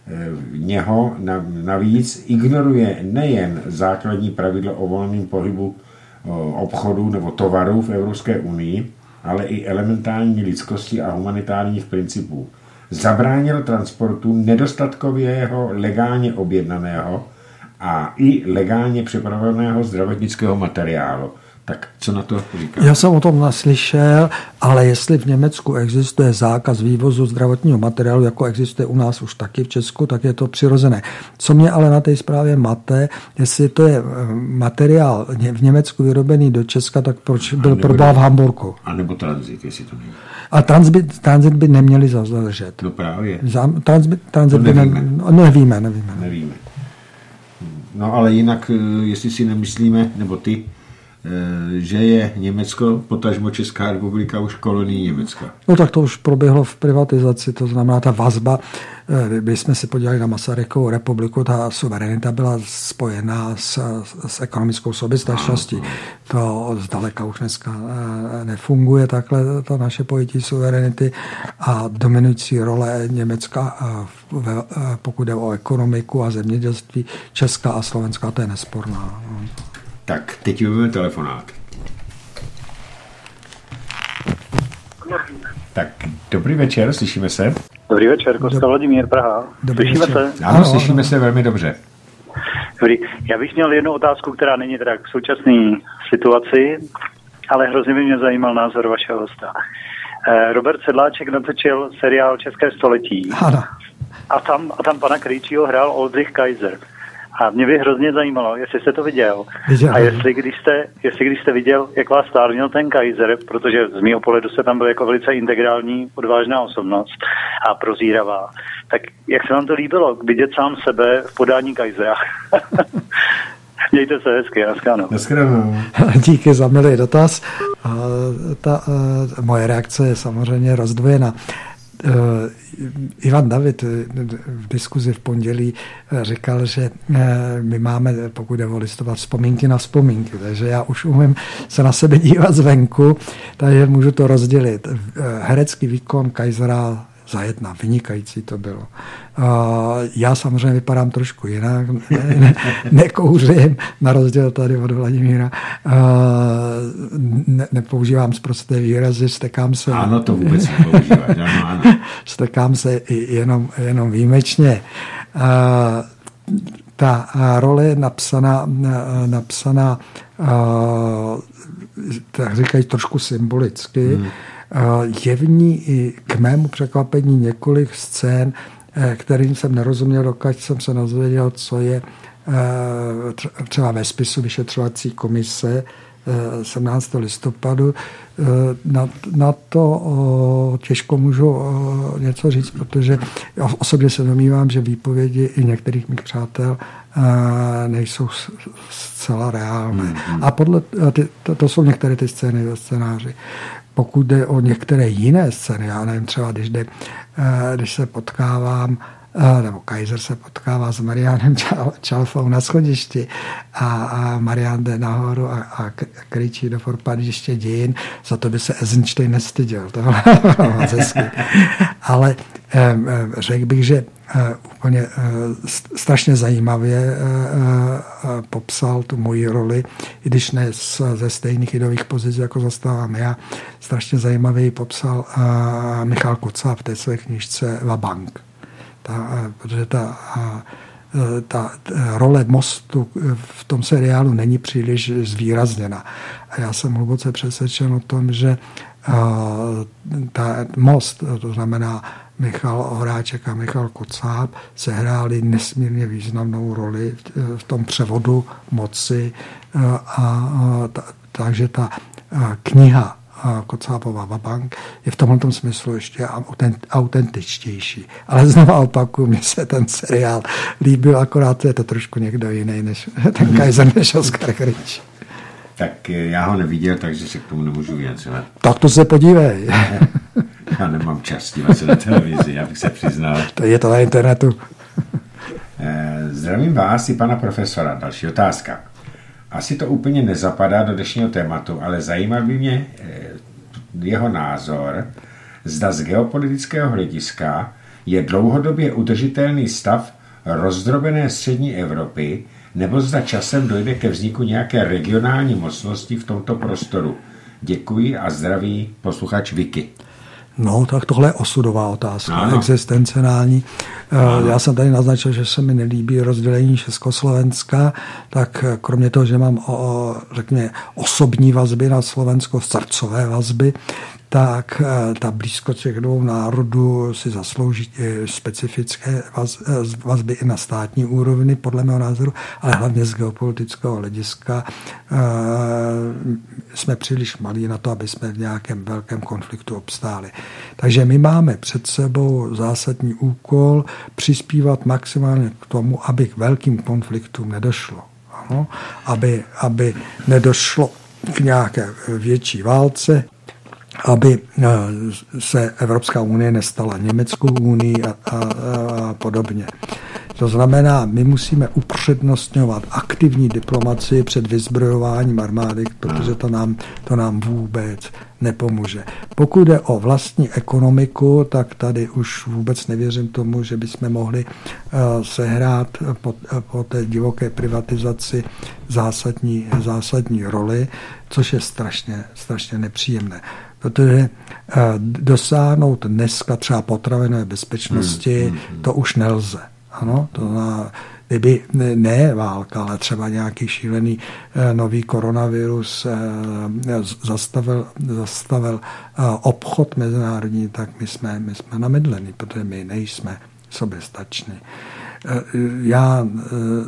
něho navíc ignoruje nejen základní pravidlo o volném pohybu o, obchodu nebo tovarů v Evropské unii, ale i elementární lidskosti a humanitárních principů. Zabránil transportu nedostatkového legálně objednaného a i legálně připraveného zdravotnického materiálu. Tak co na to říkáš? Já jsem o tom naslyšel, ale jestli v Německu existuje zákaz vývozu zdravotního materiálu, jako existuje u nás už taky v Česku, tak je to přirozené. Co mě ale na té zprávě mate, jestli to je materiál v Německu vyrobený do Česka, tak proč byl prodán v Hamburku? A nebo tranzit, jestli to není. A transit, transit by neměli zadržet. No právě. Transit, transit to by nevíme. Ne, no, nevíme, nevíme. Nevíme. No ale jinak, jestli si nemyslíme, nebo ty, že je Německo, potažmo Česká republika už kolonií Německa. No tak to už proběhlo v privatizaci, to znamená ta vazba, když jsme si podívali na Masarykovu republiku, ta suverenita byla spojená s, s ekonomickou soběstačností. To zdaleka už dneska nefunguje takhle, to naše pojetí suverenity a dominující role Německa, pokud jde o ekonomiku a zemědělství, Česká a Slovenská, to je nesporná. Tak, teď budeme telefonát. Tak, dobrý večer, slyšíme se? Dobrý večer, Koska Vladimír, Praha. Dobrý Slyšíme večer. se? Ano, ano, slyšíme ano. se velmi dobře. Dobrý. Já bych měl jednu otázku, která není teda k současné situaci, ale hrozně by mě zajímal názor vašeho hosta. Robert Sedláček natočil seriál České století. Ano. A tam, a tam pana Krejčího hrál Oldřich Kaiser. A mě by hrozně zajímalo, jestli jste to viděl. viděl. A jestli když, jste, jestli když jste viděl, jak vás stárnil ten Kaiser, protože z mého pohledu se tam byl jako velice integrální, odvážná osobnost a prozíravá. Tak jak se vám to líbilo, vidět sám sebe v podání Kaisera? Mějte se hezky, naschledanou. Naschledanou. Díky za milý dotaz. Ta, ta moje reakce je samozřejmě rozdvojena. Uh, Ivan David v diskuzi v pondělí říkal, že uh, my máme, pokud jde o listovat, vzpomínky na vzpomínky, takže já už umím se na sebe dívat zvenku, takže můžu to rozdělit. Uh, herecký výkon Kaisera za jedna, vynikající to bylo. Uh, já samozřejmě vypadám trošku jinak, ne, ne, nekouřím, na rozdíl tady od Vladimíra. Uh, ne, nepoužívám zprosté výrazy, stekám se... Ano, to vůbec nepoužíváš, ano, ano. Stekám se jenom, jenom výjimečně. Uh, ta role je napsaná, napsaná uh, tak říkají trošku symbolicky. Hmm. Je v ní i k mému překvapení několik scén, kterým jsem nerozuměl, dokud jsem se dozvěděl, co je třeba ve spisu vyšetřovací komise sedmnáctého listopadu. Na, na to těžko můžu něco říct, protože osobně se domnívám, že výpovědi i některých mých přátel nejsou zcela reálné. Hmm. A podle, ty, to, to jsou některé ty scény ve scénáři. Pokud jde o některé jiné scény, já nevím, třeba když, jde, když se potkávám, nebo Kaiser se potkává s Marianem Čalfou na schodišti a, a Marian jde nahoru a, a kričí do forpadiště dějin, za to by se Eisenstein nestyděl. To bylo hezky. Ale řekl bych, že úplně strašně zajímavě popsal tu moji roli, i když ne ze stejných ideových pozic, jako zastávám já, strašně zajímavě popsal Michal Kocáb v té své knížce Vabank. Ta, protože ta, ta role mostu v tom seriálu není příliš zvýrazněna. A já jsem hluboce přesvědčen o tom, že ta most, to znamená Michal Horáček a Michal Kocáb, sehráli nesmírně významnou roli v tom převodu moci. A, ta, takže ta kniha Kocábova Vabank je v tomhle smyslu ještě autentičtější. Ale znovu opakuju, mně se ten seriál líbil, akorát je to trošku někdo jiný, než ten Kaiser, než Oskar Krejčí. Tak já ho neviděl, takže se k tomu nemůžu vyjadřovat. Tak to se podívej. Já nemám čas dívat se na televizi, já bych se přiznal. To je to na internetu. Zdravím vás i pana profesora. Další otázka. Asi to úplně nezapadá do dnešního tématu, ale zajímal by mě jeho názor, zda z geopolitického hlediska je dlouhodobě udržitelný stav rozdrobené střední Evropy, nebo zda časem dojde ke vzniku nějaké regionální mocnosti v tomto prostoru. Děkuji a zdraví posluchač Vicky. No, tak tohle je osudová otázka, ano. existenciální. Ano. Já jsem tady naznačil, že se mi nelíbí rozdělení Československa, tak kromě toho, že mám o, řekněme, osobní vazby na Slovensko, srdcové vazby, tak ta blízkost těch dvou národů si zaslouží specifické vazby i na státní úrovni, podle mého názoru, ale hlavně z geopolitického hlediska jsme příliš malí na to, aby jsme v nějakém velkém konfliktu obstáli. Takže my máme před sebou zásadní úkol přispívat maximálně k tomu, aby k velkým konfliktům nedošlo. Ano? Aby, aby nedošlo k nějaké větší válce, aby se Evropská unie nestala Německou unii a, a, a podobně. To znamená, my musíme upřednostňovat aktivní diplomacii před vyzbrojováním armády, protože to nám, to nám vůbec nepomůže. Pokud jde o vlastní ekonomiku, tak tady už vůbec nevěřím tomu, že bychom mohli uh, sehrát po, po té divoké privatizaci zásadní, zásadní roli, což je strašně, strašně nepříjemné. Protože uh, dosáhnout dneska třeba potravinové bezpečnosti, hmm, hmm, hmm. to už nelze. Ano, to na, kdyby ne válka, ale třeba nějaký šílený eh, nový koronavirus eh, zastavil, zastavil eh, obchod mezinárodní, tak my jsme, my jsme namydlení, protože my nejsme soběstační. Eh, já eh,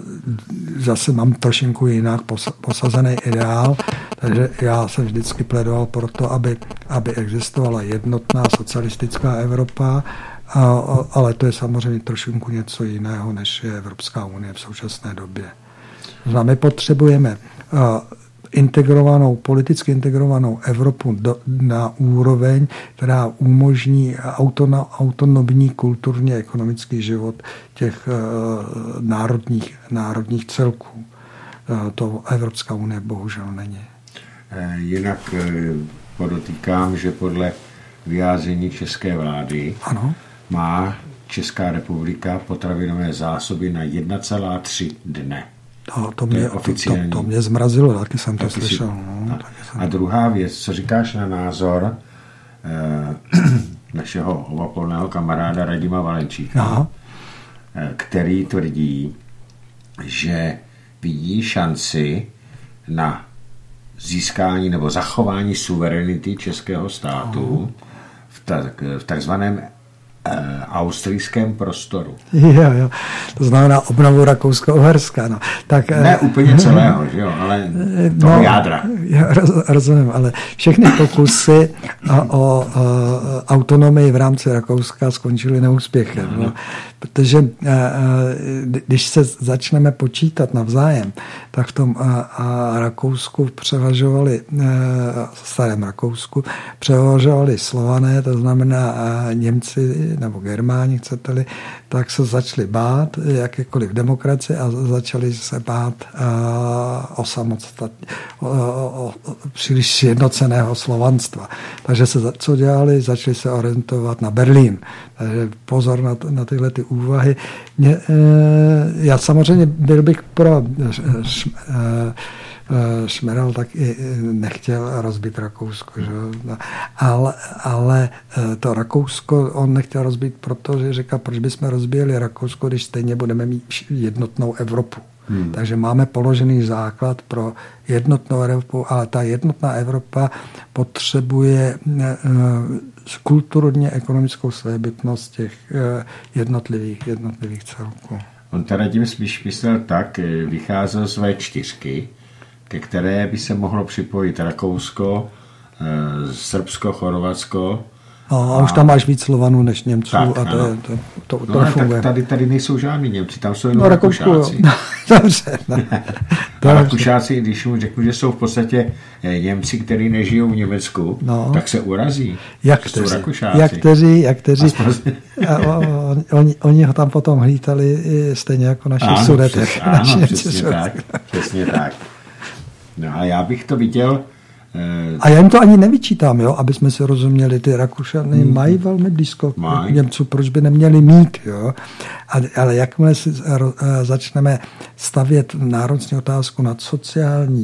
zase mám trošinku jinak posazený ideál, takže já jsem vždycky pledoval pro to, aby, aby existovala jednotná socialistická Evropa, A, ale to je samozřejmě trošku něco jiného, než je Evropská unie v současné době. Znamená, my potřebujeme uh, integrovanou, politicky integrovanou Evropu do, na úroveň, která umožní autono, autonomní kulturně ekonomický život těch uh, národních, národních celků. Uh, to Evropská unie bohužel není. Jinak podotýkám, že podle vyjádření české vlády ano. má Česká republika potravinové zásoby na jedna celá tři dne. To, to, mě, to, to, to mě zmrazilo, taky jsem to taky slyšel. Si, no, a, jsem... a druhá věc, co říkáš na názor eh, našeho ovapolného kamaráda Radima Valenčíka, Aha. eh, který tvrdí, že vidí šanci na získání nebo zachování suverenity českého státu Aha. v, tak, v takzvaném austrijském prostoru. Jo, jo. To znamená obnovu Rakousko-Uherska. No. Tak, ne úplně celého, že jo, ale toho no, jádra. Roz, rozumím, ale všechny pokusy o, o, o autonomii v rámci Rakouska skončily neúspěchem. No. Protože když se začneme počítat navzájem, tak v tom Rakousku převažovali, v starém Rakousku převažovali Slované, to znamená Němci nebo Germáni, chcete-li, tak se začali bát jakékoliv demokracie a začali se bát o samostatně, o, o, o příliš jednoceného slovanstva. Takže se co dělali? Začali se orientovat na Berlín. Takže pozor na, na tyhle ty úvahy. Mě, já samozřejmě byl bych pro š, Šmeral taky nechtěl rozbít Rakousko, že? Ale, ale to Rakousko on nechtěl rozbít, protože říká, proč bychom rozbíjeli Rakousko, když stejně budeme mít jednotnou Evropu. Hmm. Takže máme položený základ pro jednotnou Evropu, ale ta jednotná Evropa potřebuje kulturně ekonomickou svébytnost těch jednotlivých, jednotlivých celků. On teda tím spíš myslel tak, vycházel z vé čtyřky, ke které by se mohlo připojit Rakousko, Srbsko, Chorvatsko. No, a už tam máš víc Slovanů než Němců tak, a to, je, to, to, to no, nefunguje. Tady, tady nejsou žádní Němci, tam jsou jenom no, Rakušáci. No, dobře. No. A Rakušáci, když mu řeknu, že jsou v podstatě Němci, kteří nežijou v Německu, no. tak se urazí. Jak kteří, jak kteří, jak kteří. oni, oni ho tam potom hlítali stejně jako naši Sudety. Ano, ano přesně tak, přesně tak. No a já bych to viděl... Eh... A já jim to ani nevyčítám, jo, aby jsme si rozuměli, ty Rakušany hmm. mají velmi blízko k Němců, proč by neměli mít, jo. A, ale jakmile si začneme stavět národní otázku nad sociální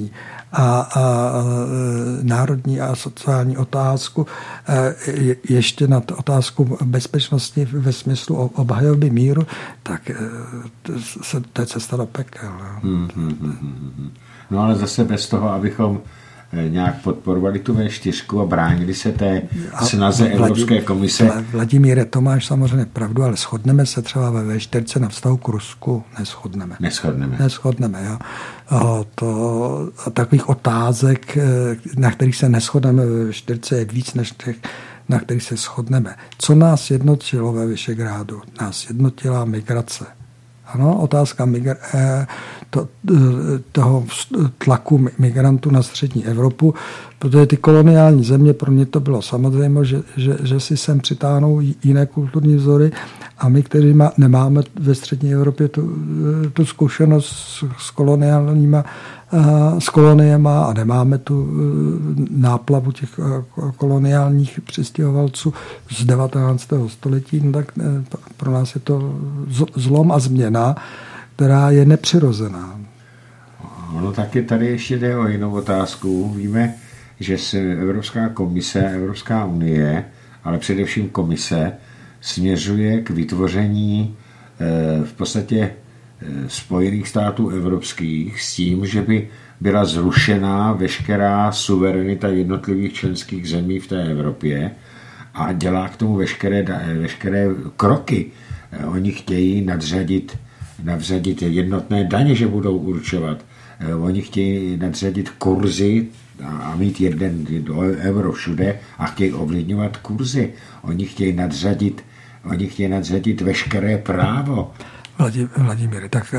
a, a národní a sociální otázku, ještě nad otázku bezpečnosti ve smyslu obhajoby míru, tak se, to je cesta do pekel. Hmm, hmm, hmm, hmm. No ale zase bez toho, abychom nějak podporovali tu vé čtyři a bránili se té snaze Evropské komise. Vladimíre, to máš samozřejmě pravdu, ale shodneme se třeba ve vé čtyři na vztahu k Rusku? Neshodneme. Neshodneme. Neshodneme, jo. O, to, takových otázek, na kterých se neshodneme ve vé čtyři, je víc než těch, na kterých se shodneme. Co nás jednotilo ve Visegrádu? Nás jednotila migrace. Ano, otázka migra- to, toho tlaku migrantů na střední Evropu, protože ty koloniální země, pro mě to bylo samozřejmě, že, že, že si sem přitáhnou jiné kulturní vzory a my, kteří má, nemáme ve střední Evropě tu, tu zkušenost s, s koloniálníma s koloniema a nemáme tu náplavu těch koloniálních přistěhovalců z devatenáctého století, no tak pro nás je to zlom a změna, která je nepřirozená. Ono taky tady ještě jde o jinou otázku. Víme, že se Evropská komise, Evropská unie, ale především komise, směřuje k vytvoření v podstatě Spojených států evropských s tím, že by byla zrušená veškerá suverenita jednotlivých členských zemí v té Evropě a dělá k tomu veškeré, veškeré kroky. Oni chtějí nadřadit, nadřadit jednotné daně, že budou určovat. Oni chtějí nadřadit kurzy a mít jeden euro všude a chtějí ovlivňovat kurzy. Oni chtějí nadřadit, oni chtějí nadřadit veškeré právo. Vladimír, tak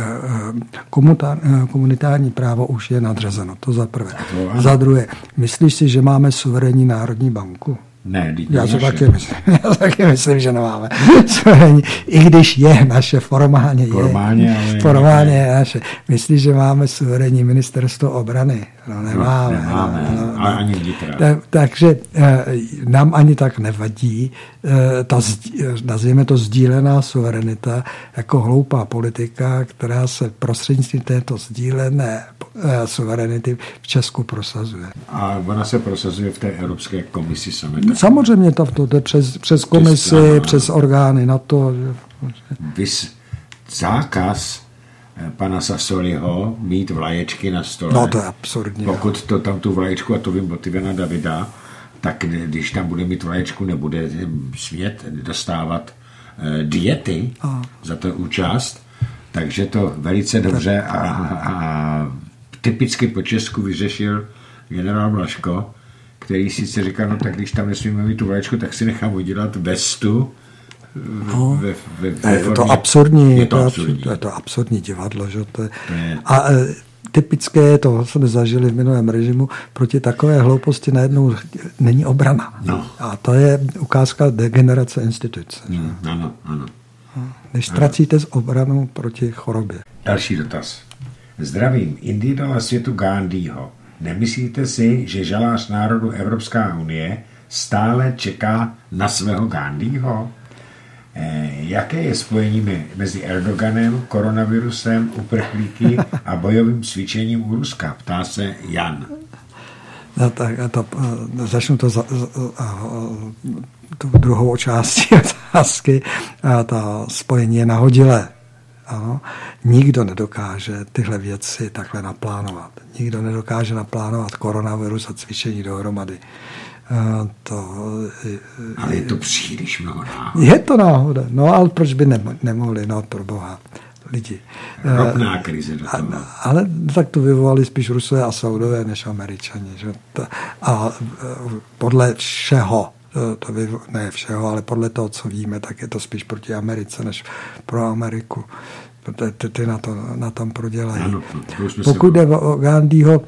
komunitární právo už je nadřazeno, to za prvé. Za druhé, myslíš si, že máme suverénní národní banku? Ne, já to taky myslím, já taky myslím, že nemáme suverénní, i když je naše, formálně je. Formálně, ale formálně je naše. Myslíš, že máme suverénní ministerstvo obrany? No nemáme. No, nemáme, no, no, ale ani vnitra. Tak, takže eh, nám ani tak nevadí, eh, ta, nazvěme to sdílená suverenita, jako hloupá politika, která se prostřednictvím této sdílené eh, suverenity v Česku prosazuje. A ona se prosazuje v té Evropské komisi samé. Samozřejmě to, to jde přes, přes komisi, přes, přes orgány NATO. Vys zákaz pana Sassoliho mít vlaječky na stole. No to je absurdní. Pokud to tam tu vlaječku, a to vím od Ivana Davida, tak když tam bude mít vlaječku, nebude smět dostávat diety a. za tu účast. Takže to velice dobře a, a typicky po Česku vyřešil generál Blažko, který sice říkal, no tak když tam nesmíme mít tu vlaječku, tak si nechám udělat vestu. No, ve, ve, ve je, to absurdní, je to absurdní. Je to absurdní divadlo. Že to je. To je. A e, typické je to, co jsme zažili v minulém režimu, proti takové hlouposti najednou není obrana. No. A to je ukázka degenerace instituce. Mm, ano, ano. Než ztracíte z obranu proti chorobě. Další dotaz. Zdravím, individuala světu Gandhiho. Nemyslíte si, že žalář národu Evropská unie stále čeká na svého Gandhiho? Eh, jaké je spojení mezi Erdoganem, koronavirusem, uprchlíky a bojovým cvičením u Ruska? Ptá se Jan. No, tak to, začnu to za, tu druhou částí otázky. A to spojení je nahodilé. Ano. Nikdo nedokáže tyhle věci takhle naplánovat. Nikdo nedokáže naplánovat koronavirus a cvičení dohromady. To, ale je to příliš mnoho náhod. Je to náhoda. No, ale proč by nemohli? No, pro boha. Lidi. Ropná krize do toho. A, ale tak to vyvolali spíš Rusové a Saudové než Američani. Že? A podle všeho, to vyvo, ne všeho, ale podle toho, co víme, tak je to spíš proti Americe než pro Ameriku. Ty, ty na, to, na tom prodělají. Ano, pokud jde o Gandhiho,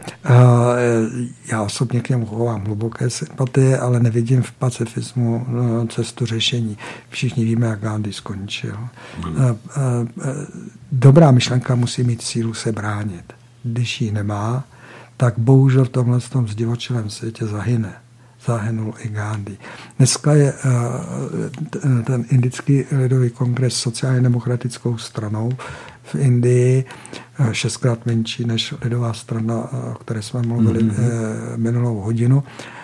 já osobně k němu chovám hluboké sympatie, ale nevidím v pacifismu cestu řešení. Všichni víme, jak Gandhi skončil. Ano. Dobrá myšlenka musí mít sílu se bránit. Když ji nemá, tak bohužel v tomhle tom zdivočilém světě zahyne. Zahynul i Gandhi. Dneska je ten indický lidový kongres sociálně demokratickou stranou, v Indii, šestkrát menší než lidová strana, o které jsme mluvili mm-hmm. minulou hodinu.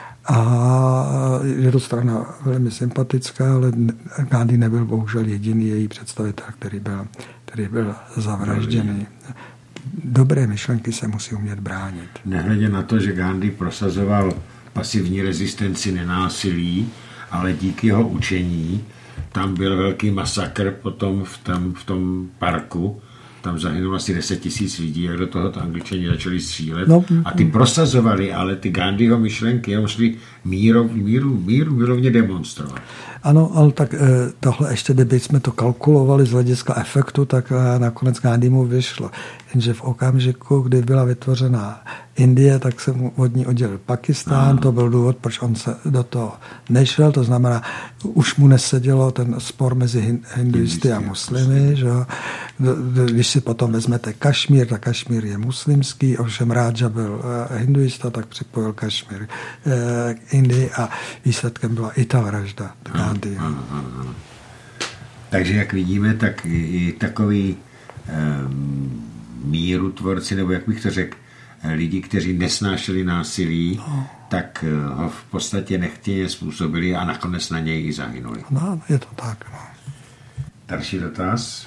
A je to strana velmi sympatická, ale Gandhi nebyl bohužel jediný její představitel, který byl, který byl zavražděný. Dobré myšlenky se musí umět bránit. Nehledě na to, že Gandhi prosazoval pasivní rezistenci, nenásilí, ale díky jeho učení tam byl velký masakr potom v tom, v tom parku. Tam zahynulo asi deset tisíc lidí, jak do toho Angličani začali střílet. No, a ty prosazovali, ale ty Gandhiho myšlenky museli míru, míru, míru vyrovně demonstrovat. Ano, ale tak tohle ještě, kdyby jsme to kalkulovali z hlediska efektu, tak nakonec Gandhi mu vyšlo. Jenže v okamžiku, kdy byla vytvořena Indie, tak se mu od ní oddělil Pakistán. To byl důvod, proč on se do toho nešel. To znamená, už mu nesedělo ten spor mezi hinduisty a muslimy. Že? Když si potom vezmete Kašmír, tak Kašmír je muslimský, ovšem Ráža byl hinduista, tak připojil Kašmír k Indii a výsledkem byla i ta vražda Gandhi. Ano, ano, ano. Takže jak vidíme, tak i takový um, mírutvorci, nebo jak bych to řekl, lidi, kteří nesnášeli násilí, no. tak ho v podstatě nechtěně způsobili a nakonec na něj i zahynuli. No, je to tak. No. Další dotaz.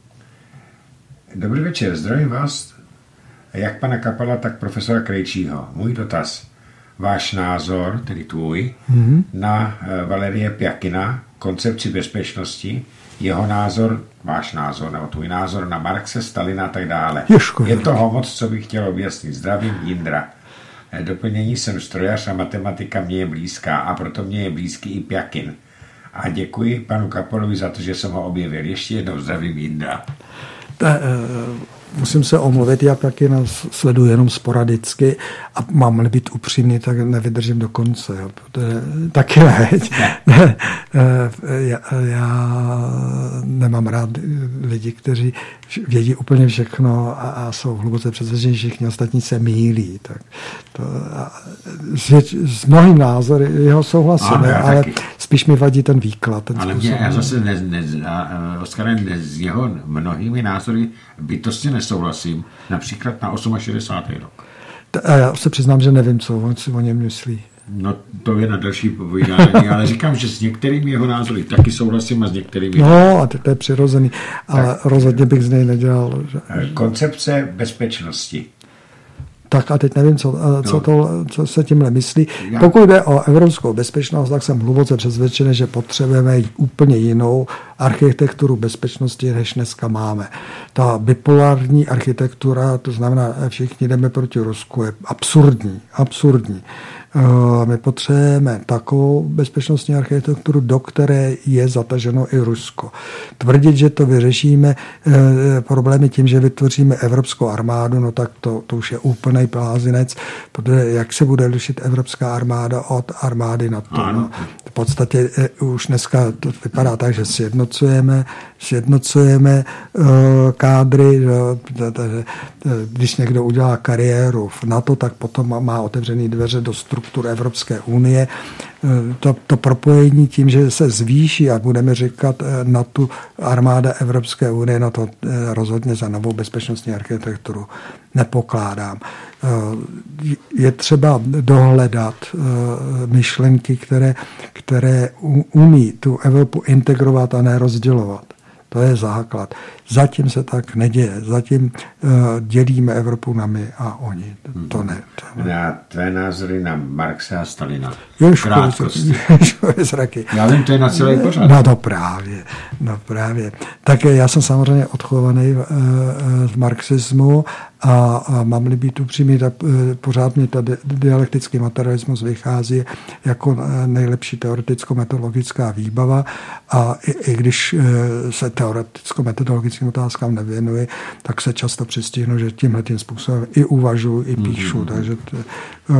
Dobrý večer, zdravím vás, jak pana Kapala, tak profesora Krejčího. Můj dotaz. Váš názor, tedy tvůj, mm-hmm. na Valerie Pjakina, koncepci bezpečnosti, jeho názor, váš názor, nebo tvůj názor na Marxe, Stalina a tak dále. Ježko, je toho moc, co bych chtěl objasnit. Zdravím, Jindra. Doplnění, jsem strojař a matematika mě je blízká a proto mě je blízký i Pjakin. A děkuji panu Kapalovi za to, že jsem ho objevil. Ještě jednou zdravím, Jindra. Ta, uh... Musím se omluvit, já taky nás sleduji jenom sporadicky a mám-li být upřímný, tak nevydržím do konce. Jo, protože, taky ne. ne. já, já nemám rád lidi, kteří vědí úplně všechno a, a jsou hluboce přesvědčení, že všichni ostatní se mýlí. Tak to, a, s, s mnohým názory jeho souhlasíme, ale taky. Spíš mi vadí ten výklad. Ten ale mě, já zase ne, ne, Oskare, ne, s jeho mnohými názory bytostně nesouhlasím, například na šedesátý osmý rok. A já se přiznám, že nevím, co on si o něm myslí. No to je na další povídání, ale říkám, že s některými jeho názory taky souhlasím a s některými... No a to je přirozený, ale tak, rozhodně bych z něj nedělal. Že... Koncepce bezpečnosti. Tak a teď nevím, co, co, to, co se tímhle myslí. Pokud jde o evropskou bezpečnost, tak jsem hluboce přesvědčený, že potřebujeme úplně jinou architekturu bezpečnosti, než dneska máme. Ta bipolární architektura, to znamená, všichni jdeme proti Rusku, je absurdní, absurdní. My potřebujeme takovou bezpečnostní architekturu, do které je zataženo i Rusko. Tvrdit, že to vyřešíme problémy tím, že vytvoříme evropskou armádu, no tak to, to už je úplný blázinec, protože jak se bude lišit evropská armáda od armády NATO? No? V podstatě už dneska to vypadá tak, že sjednocujeme, sjednocujeme uh, kádry, že, když někdo udělá kariéru v NATO, tak potom má otevřený dveře do struktur Evropské unie. To, to propojení tím, že se zvýší a budeme říkat na tu armáda Evropské unie, no to rozhodně za novou bezpečnostní architekturu nepokládám. Je třeba dohledat myšlenky, které, které umí tu Evropu integrovat a ne rozdělovat. To je základ. Zatím se tak neděje. Zatím uh, dělíme Evropu na my a oni. To ne. To ne. Na tvé názory na Marxe a Stalina. Krátkosti. Já vím, to je na celý pořád. No to právě. No právě. Tak já jsem samozřejmě odchovaný uh, z marxismu a, a mám-li být upřímný, tak uh, pořád mi ta dialektický materialismus vychází jako nejlepší teoreticko-metodologická výbava a i, i když uh, se teoreticko-metodologickým otázkám nevěnuji, tak se často přistihnu, že tímhletím způsobem i uvažuji, i píšu. Mm-hmm. Takže t, uh,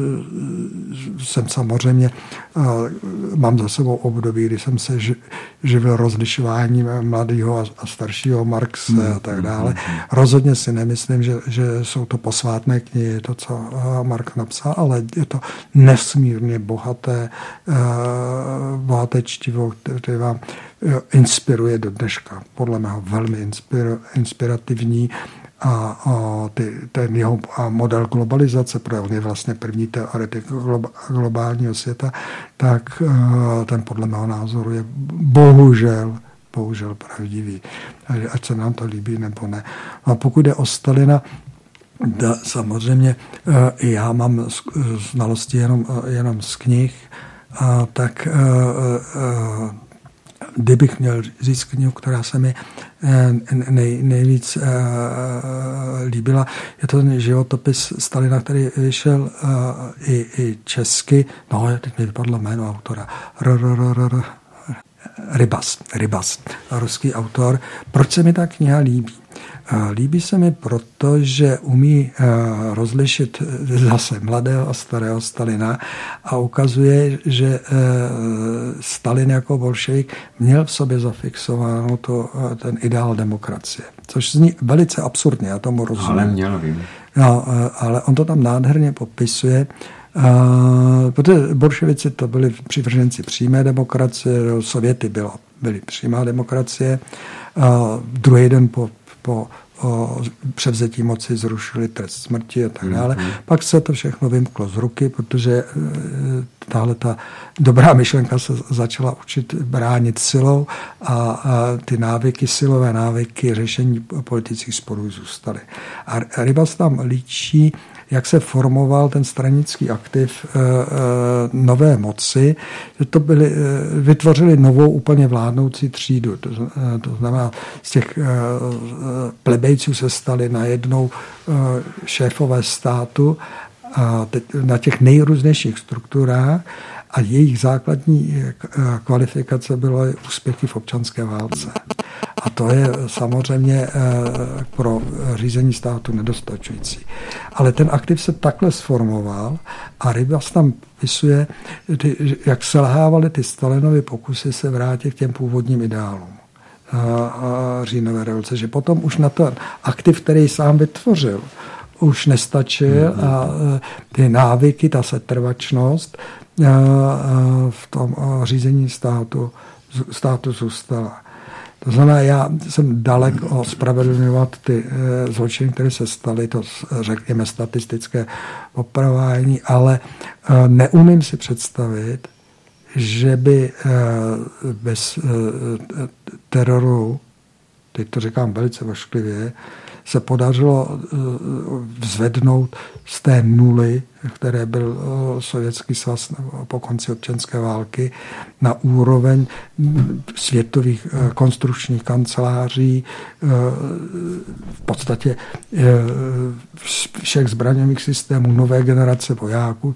jsem samozřejmě, uh, mám za sebou období, kdy jsem se ži, živil rozlišováním mladého a, a staršího Marxe mm-hmm. a tak dále. Rozhodně si nemyslím, že že, že jsou to posvátné knihy, to, co Mark napsal, ale je to nesmírně bohaté, bohaté čtivo, které vám inspiruje do dneška. Podle mého velmi inspir, inspirativní. A, a ty, ten jeho a model globalizace, protože on je vlastně první teoretik globálního světa, tak ten podle mého názoru je bohužel, bohužel pravdivý. Ať se nám to líbí nebo ne. A pokud jde o Stalina, da, samozřejmě i já mám znalosti jenom, jenom z knih, a, tak a, a, kdybych měl říct knihu, která se mi nej, nejvíc uh, líbila, je to ten životopis Stalina, který vyšel uh, i, i česky. No, teď mi vypadlo jméno autora. R, r, r, r, Rybas, Rybas, ruský autor. Proč se mi ta kniha líbí? Líbí se mi, protože umí rozlišit zase mladého a starého Stalina a ukazuje, že Stalin jako bolševik měl v sobě zafixováno to, ten ideál demokracie. Což zní velice absurdně, já tomu rozumím. Ale měl, vím. No, ale on to tam nádherně popisuje. Uh, protože bolševici to byli přivrženci přímé demokracie, Sověty bylo, byly přímá demokracie. Uh, druhý den po, po uh, převzetí moci zrušili trest smrti a tak dále. Mm-hmm. Pak se to všechno vymklo z ruky, protože uh, tahle ta dobrá myšlenka se začala učit bránit silou a, a ty návyky, silové návyky řešení politických sporů zůstaly. A Rybas tam líčí, jak se formoval ten stranický aktiv e, e, nové moci, že to byli, e, vytvořili novou úplně vládnoucí třídu. To, e, to znamená, z těch e, plebejců se stali najednou e, šéfové státu a teď, na těch nejrůznějších strukturách a jejich základní kvalifikace bylo úspěchy v občanské válce. A to je samozřejmě pro řízení státu nedostačující. Ale ten aktiv se takhle sformoval a Rybas tam pisuje, jak selhávaly ty Stalinovy pokusy se vrátit k těm původním ideálům říjnové revoluce, že potom už na ten aktiv, který sám vytvořil, už nestačil a ty návyky, ta setrvačnost v tom řízení státu, státu zůstala. To znamená, já jsem dalek ospravedlňovat ty zločiny, které se staly, to řekněme statistické opravování, ale neumím si představit, že by bez teroru, teď to říkám velice vošklivě, se podařilo vzvednout z té nuly, které byl Sovětský svaz po konci občanské války, na úroveň světových konstrukčních kanceláří, v podstatě všech zbraňových systémů, nové generace vojáků.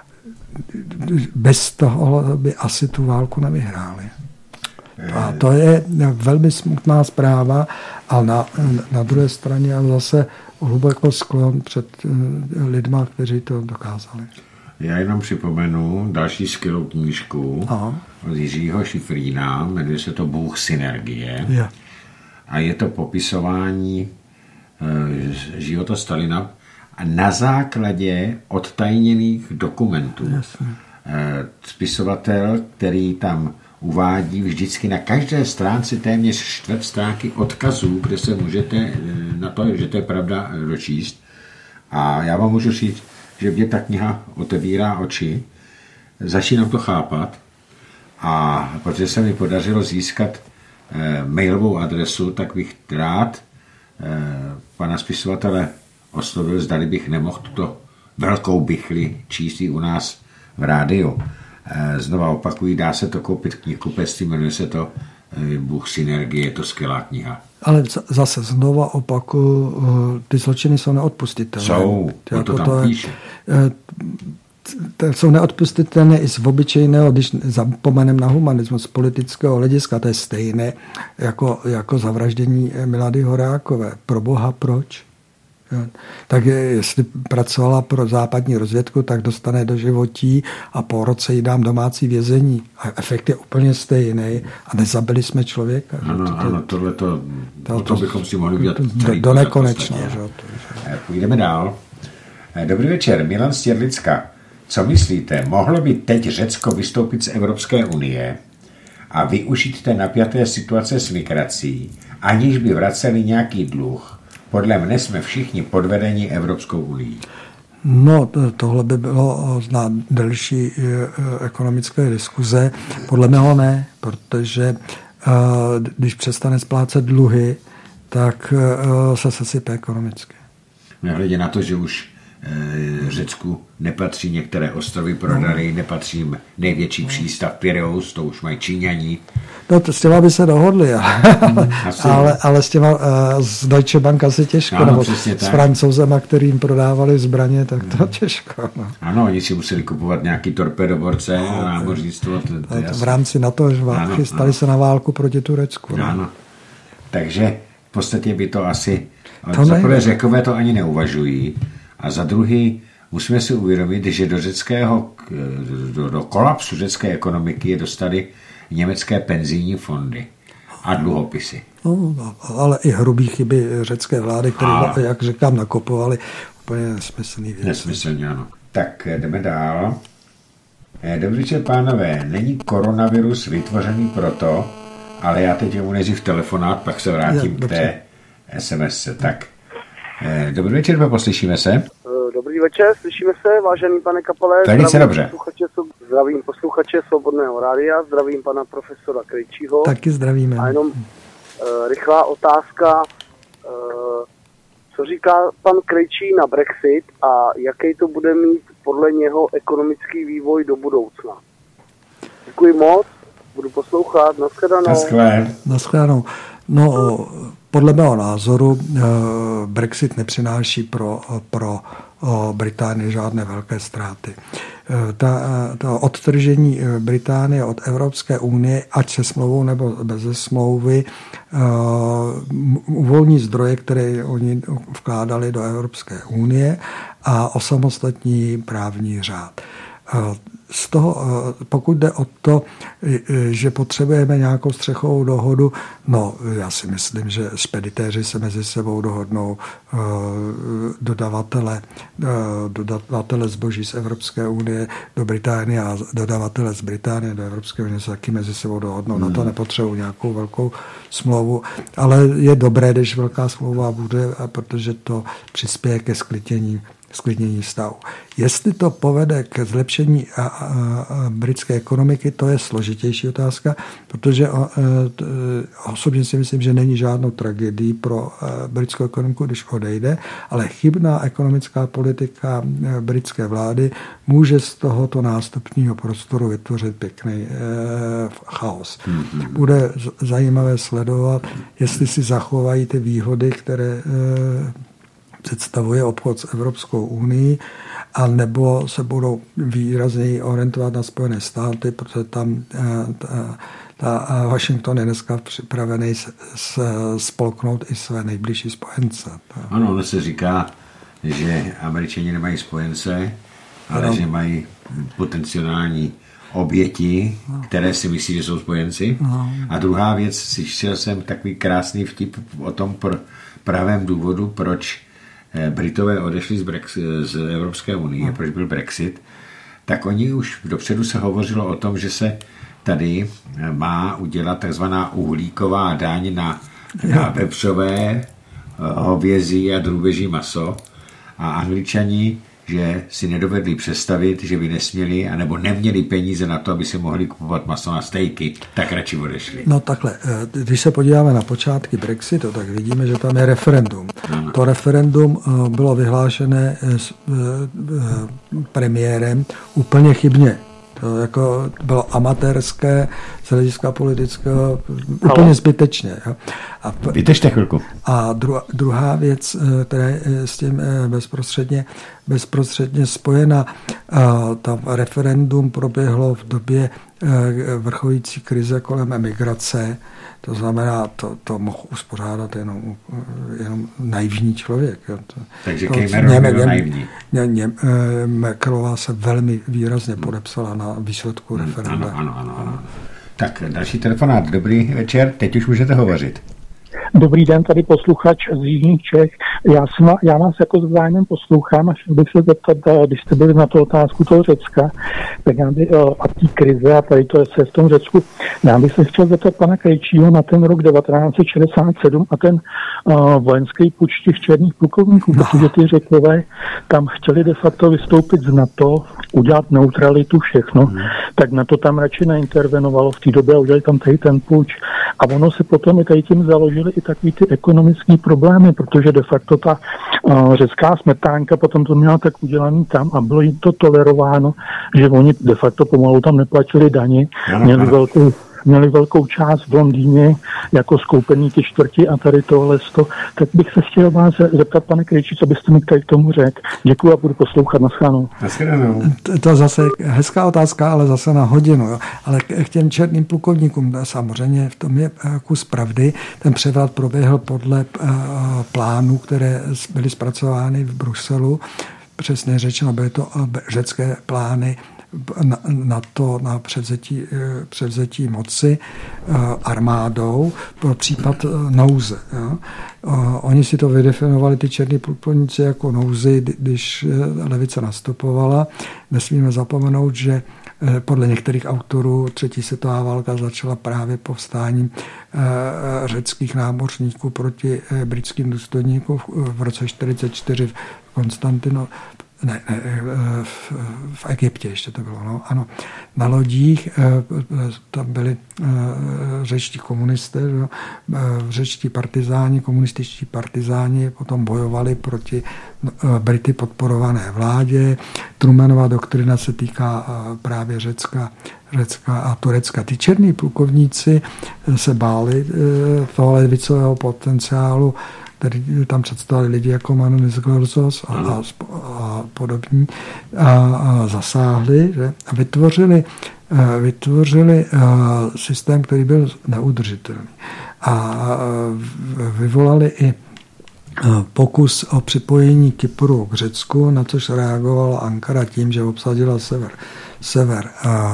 Bez toho by asi tu válku nevyhráli. A to je velmi smutná zpráva, ale na, na druhé straně já zase hluboko sklon před lidma, kteří to dokázali. Já jenom připomenu další skvělou knížku Aha. od Jiřího Šifrína, jmenuje se to Bůh synergie. Je. A je to popisování e, života Stalina a na základě odtajněných dokumentů. Jasně. E, spisovatel, který tam uvádí vždycky na každé stránce téměř čtvrt stránky odkazů, kde se můžete na to, že to je pravda, dočíst. A já vám můžu říct, že mě ta kniha otevírá oči, začínám to chápat a protože se mi podařilo získat eh, mailovou adresu, tak bych rád eh, pana spisovatele oslovil, zdali bych nemohl tuto velkou bychli číst i u nás v rádiu. Znova opakuji, dá se to koupit v knihkupectví, jmenuje se to Bůh synergie, je to skvělá kniha. Ale zase znova opakuju, ty zločiny jsou neodpustitelné. Jsou, to, to tam to píše. To jsou neodpustitelné i z obyčejného, když zapomenem na humanismus, z politického hlediska, to je stejné jako, jako zavraždění Milady Horákové. Pro Boha proč? Tak jestli pracovala pro západní rozvědku, tak dostane do životí a po roce jí dám domácí vězení. A efekt je úplně stejný a nezabili jsme člověka. Ano, to, ano, tohle to, to, to bychom si mohli udělat celý do nekonečna. Půjdeme dál. Dobrý večer, Milan z Těrlicka. Co myslíte, mohlo by teď Řecko vystoupit z Evropské unie a využít té napjaté situace s migrací, aniž by vraceli nějaký dluh? Podle mne jsme všichni podvedeni Evropskou unii. No, tohle by bylo na delší ekonomické diskuze. Podle mého ne, protože když přestane splácet dluhy, tak se sesype ekonomicky. Nehledě na to, že už Řecku nepatří některé ostrovy prodali, no. nepatří největší přístav Pireus, to už mají Číňani. No, s těma by se dohodli, ale, ale, ale s těma z Deutsche Bank asi těžko, ano, nebo s tak. Francouzema, kterým prodávali zbraně, tak to těžko. No. Ano, oni si museli kupovat nějaký torpedoborce no, a námořnictvo. V rámci NATO, že chystali se na válku proti Turecku. Ano. No. Takže v podstatě by to asi, za prvé Řekové to ani neuvažují, a za druhý musíme si uvědomit, že do řeckého, do, do kolapsu řecké ekonomiky je dostali německé penzijní fondy a dluhopisy. No, ale i hrubý chyby řecké vlády, které, a... jak říkám, nakopovali úplně nesmyslný věc. Nesmyslně, ano. Tak jdeme dál. Dobrý večer, pánové. Není koronavirus vytvořený proto, ale já teď mu nejdřív telefonát, pak se vrátím k té es em es. Tak, dobrý večer, poslyšíme se. Dobrý večer, slyšíme se, vážený pane Kapale. Velice dobře. Posluchače, zdravím posluchače Svobodného rádia, zdravím pana profesora Krejčího. Taky zdravíme. A jenom uh, rychlá otázka, uh, co říká pan Krejčí na Brexit a jaký to bude mít podle něho ekonomický vývoj do budoucna. Děkuji moc, budu poslouchat, nashledanou. Naschle. Nashledanou. No, podle mého názoru Brexit nepřináší pro, pro Británii žádné velké ztráty. Ta, ta odtržení Británie od Evropské unie, ať se smlouvou nebo bez smlouvy, uvolní zdroje, které oni vkládali do Evropské unie a osamostatní právní řád. Z toho, pokud jde o to, že potřebujeme nějakou střechovou dohodu, no já si myslím, že špeditéři se mezi sebou dohodnou, dodavatele, dodavatele zboží z Evropské unie do Británie a dodavatele z Británie do Evropské unie se taky mezi sebou dohodnou. Hmm. Na to nepotřebují nějakou velkou smlouvu, ale je dobré, když velká smlouva bude, protože to přispěje ke sklidnění sklidnění stavu. Jestli to povede ke zlepšení a, a, a britské ekonomiky, to je složitější otázka, protože a, a, osobně si myslím, že není žádnou tragédií pro a, britskou ekonomiku, když odejde, ale chybná ekonomická politika a, britské vlády může z tohoto nástupního prostoru vytvořit pěkný e, chaos. Mm-hmm. Bude z, zajímavé sledovat, jestli si zachovají ty výhody, které e, představuje obchod s Evropskou unii, a nebo se budou výrazněji orientovat na Spojené státy, protože tam ta, ta Washington je dneska připravený s, s, spolknout i své nejbližší spojence. Ano, ono se říká, že Američani nemají spojence, ale ano. že mají potenciální oběti, no. které si myslí, že jsou spojenci. No. A druhá věc, slyšel jsem takový krásný vtip o tom pr- pravém důvodu, proč Britové odešli z, Brexit, z Evropské unie, proč byl Brexit, tak oni už dopředu se hovořilo o tom, že se tady má udělat takzvaná uhlíková daň na, na vepřové, hovězí a drůbeží maso. A Angličani, že si nedovedli představit, že by nesměli anebo neměli peníze na to, aby si mohli kupovat maso na stejky, tak radši odešli. No takhle, když se podíváme na počátky Brexitu, tak vidíme, že tam je referendum. Ano. To referendum bylo vyhlášené s premiérem úplně chybně. To jako bylo amatérské, z hlediska politického, úplně zbytečně. A, Vydržte chvilku. A druhá, druhá věc, která je s tím bezprostředně bezprostředně spojena. To referendum proběhlo v době vrcholící krize kolem emigrace. To znamená, to, to mohl uspořádat jenom, jenom naivní člověk. To, Takže Cameron byl naivní. Ně, ně, Merkelová se velmi výrazně podepsala na výsledku referenda. Ano, ano, ano, ano. Tak další telefonát. Dobrý večer, teď už můžete hovořit. Dobrý den, tady posluchač z Jižních Čech. Já, jsem, já vás jako s zájmem poslouchám a chtěl bych se zeptat, když jste byli na tu otázku toho Řecka, tak já by, a té krize a tady to je se v tom Řecku, já bych se chtěl zeptat pana Krejčího na ten rok devatenáct set šedesát sedm a ten uh, vojenský puč těch černých plukovníků, no. Protože ty Řekové tam chtěli de facto vystoupit z NATO, udělat neutralitu, všechno, hmm. tak NATO tam radši neintervenovalo v té době a udělali tam tady ten puč. A ono se potom i tady tím založili i takový ty ekonomické problémy, protože de facto ta uh, řecká smetánka potom to měla tak udělaný tam a bylo jim to tolerováno, že oni de facto pomalu tam neplatili daně, měli velkou měli velkou část v Londýně jako skoupený ty čtvrti a tady tohle sto. Tak bych se chtěl vás zeptat, pane Krejčí, co byste mi tady k tomu řekl. Děkuji a budu poslouchat. Naschledanou. To je zase hezká otázka, ale zase na hodinu. Jo. Ale k těm černým plukovníkům samozřejmě v tom je kus pravdy. Ten převrat proběhl podle plánů, které byly zpracovány v Bruselu. Přesně řečeno, byly to řecké plány na, na to, na převzetí, převzetí moci armádou pro případ nouze. Jo. Oni si to vydefinovali, ty černí plukovníci, jako nouzy, když levice nastupovala. Nesmíme zapomenout, že podle některých autorů třetí světová válka začala právě povstáním řeckých námořníků proti britským důstojníkům v roce čtyřicet čtyři v Konstantino, ne, ne v, v Egyptě ještě to bylo, no, ano. Na lodích tam byli řečtí komunisté, no, řečtí partizáni, komunističtí partizáni potom bojovali proti Brity podporované vládě. Trumanova doktrina se týká právě Řecka, Řecka a Turecka. Ty černí plukovníci se báli toho levicového potenciálu, který tam představili lidi jako Manolis Glorzos a, a, a podobní, a, a zasáhli, že? A vytvořili, vytvořili systém, který byl neudržitelný. A vyvolali i pokus o připojení Kypru k Řecku, na což reagovala Ankara tím, že obsadila sever, sever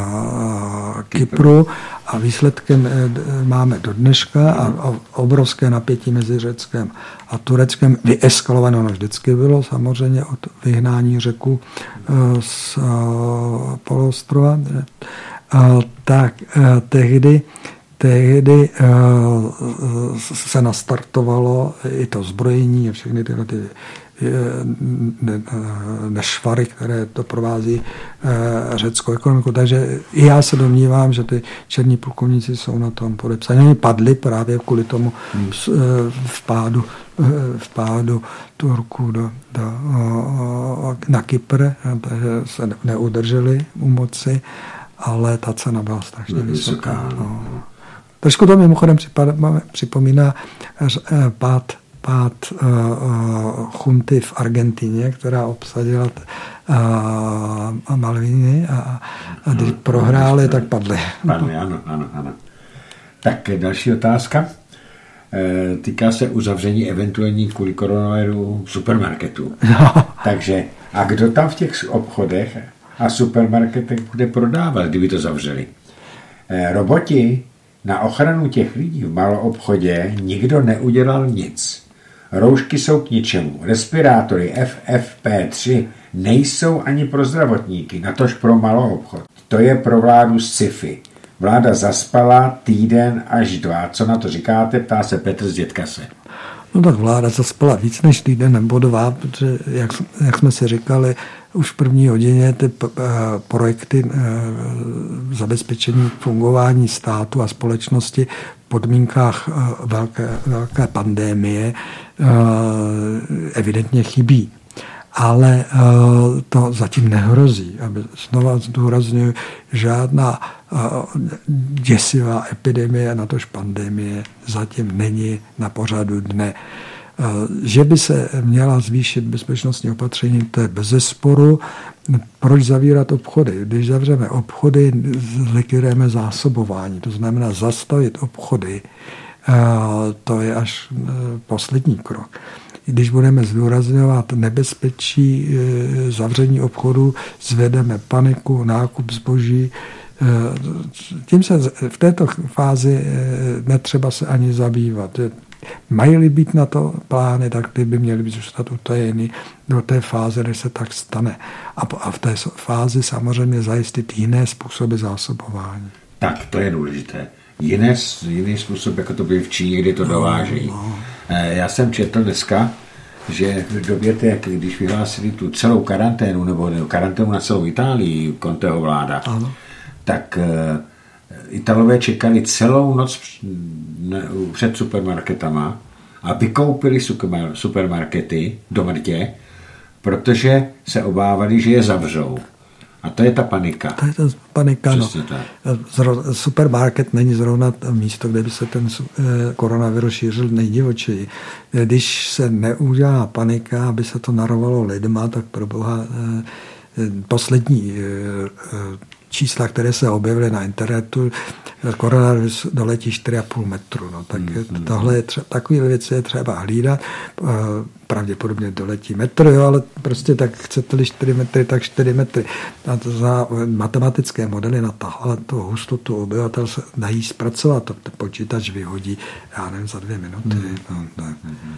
a Kypru a výsledkem máme do dneška a obrovské napětí mezi Řeckem a Tureckem. Vyeskalované ono vždycky bylo, samozřejmě od vyhnání Řeků z poloostrova. Tak tehdy Tehdy uh, se nastartovalo i to zbrojení a všechny tyhle ty nešvary, které to provází uh, řeckou ekonomiku. Takže i já se domnívám, že ty černí plukovníci jsou na tom podepsaní. Oni padli právě kvůli tomu hmm. vpádu, vpádu Turků do, do, na Kypr, takže se neudrželi u moci, ale ta cena byla strašně vysoká. No. Trošku to mimochodem připomíná pád, pád uh, chunty v Argentině, která obsadila uh, Malviny a, a když prohráli, tak padli. Padli, ano, ano, ano. Tak další otázka. E, týká se uzavření eventuální kvůli koronaviru supermarketů. No. Takže a kdo tam v těch obchodech a supermarketech bude prodávat, kdyby to zavřeli? E, roboti na ochranu těch lidí v maloobchodě nikdo neudělal nic. Roušky jsou k ničemu. Respirátory F F P tři nejsou ani pro zdravotníky, natož pro maloobchod. To je pro vládu sci-fi. Vláda zaspala týden až dva. Co na to říkáte? Ptá se Petr z Dětkase. No tak vláda zaspala víc než týden nebo dva, protože jak, jak jsme si říkali, už v první hodině ty projekty zabezpečení fungování státu a společnosti v podmínkách velké, velké pandémie evidentně chybí. Ale to zatím nehrozí. Aby znova zdůrazňuji, žádná děsivá epidemie, natož pandemie zatím není na pořadu dne. Že by se měla zvýšit bezpečnostní opatření, to je bezesporu. Proč zavírat obchody? Když zavřeme obchody, zlikvidujeme zásobování, to znamená zastavit obchody. To je až poslední krok. Když budeme zdůrazňovat nebezpečí zavření obchodu, zvedeme paniku, nákup zboží. Tím se v této fázi netřeba se ani zabývat. Mají-li být na to plány, tak ty by měly být zůstat utajeny do té fáze, než se tak stane. A v té fázi samozřejmě zajistit jiné způsoby zásobování. Tak, to je důležité. Jiné, jiný způsob, jako to bylo v Číně, kdy to dovážejí. No, no. Já jsem četl dneska, že v době, té, když vyhlásili tu celou karanténu, nebo karanténu na celou Itálii, Conteho vláda, ano. tak Italové čekali celou noc před supermarketama a vykoupili supermarkety do mrtě, protože se obávali, že je zavřou. A to je ta panika. To je ta panika, no. Supermarket není zrovna místo, kde by se ten koronavirus šířil nejdivočeji. Když se neudělá panika, aby se to narovalo lidma, tak pro boha poslední čísla, které se objevily na internetu, koronavirus doletí čtyři a půl metru. No, tak hmm. tohle je třeba, takové věci je třeba hlídat. Pravděpodobně doletí metr, jo, ale prostě tak chcete-li čtyři metry, tak čtyři metry. A to za matematické modely na tahle tu hustotu obyvatel se dají zpracovat. To počítač vyhodí, já nevím, za dvě minuty. Hmm. No, tak.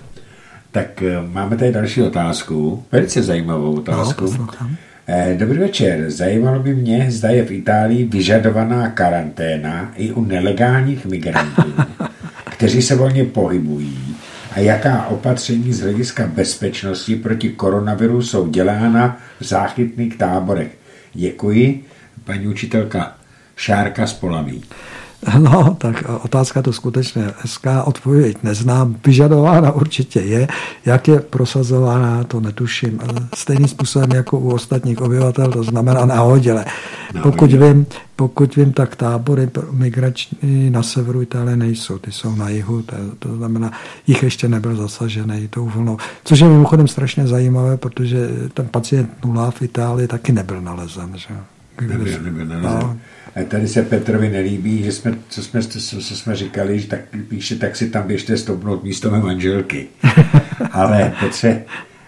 tak máme tady další otázku, velice zajímavou otázku. No, Dobrý večer. Zajímalo by mě, zda je v Itálii vyžadovaná karanténa i u nelegálních migrantů, kteří se volně pohybují, a jaká opatření z hlediska bezpečnosti proti koronaviru jsou dělána v záchytných táborech. Děkuji, paní učitelka Šárka z Polaví. No, tak otázka to skutečně hezká, odpověď neznám. Vyžadována určitě je, jak je prosazována, to netuším. Stejným způsobem jako u ostatních obyvatel, to znamená nahodile. Pokud vím, pokud vím, tak tábory migrační na severu Itálie nejsou, ty jsou na jihu, to, to znamená, jich ještě nebyl zasažený tou vlnou. Což je mimochodem strašně zajímavé, protože ten pacient nula v Itálii taky nebyl nalezen. Že? Nebyl, nebyl nalezen. No. Tady se Petrovi nelíbí, že jsme, co jsme, co jsme říkali, že tak píše, tak si tam běžte stoupnout místo mé manželky. Ale Petře,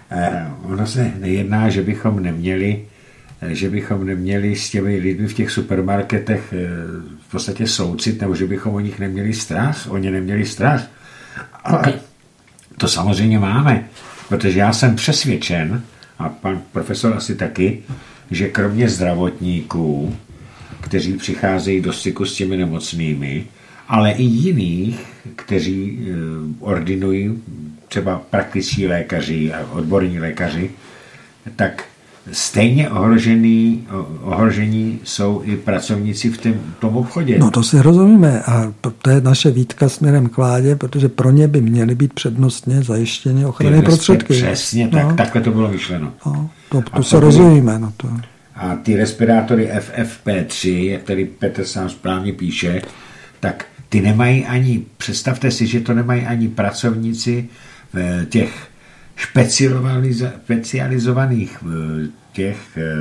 ono se nejedná, že bychom neměli, že bychom neměli s těmi lidmi v těch supermarketech v podstatě soucit, nebo že bychom o nich neměli strach, oni neměli strach. Ale to samozřejmě máme, protože já jsem přesvědčen, a pan profesor asi taky, že kromě zdravotníků, kteří přicházejí do styku s těmi nemocnými, ale i jiných, kteří ordinují, třeba praktičtí lékaři a odborní lékaři, tak stejně ohrožený, ohrožení jsou i pracovníci v tom, tom obchodě. No to si rozumíme a to je naše výtka směrem k vládě, protože pro ně by měly být přednostně zajištěny ochranné prostředky. Přesně, tak, no. Takhle to bylo myšleno. No, to, to se rozumíme. No to. A ty respirátory F F P tři, jak tady Petr sám správně píše, tak ty nemají ani, představte si, že to nemají ani pracovníci v těch specializovaných v těch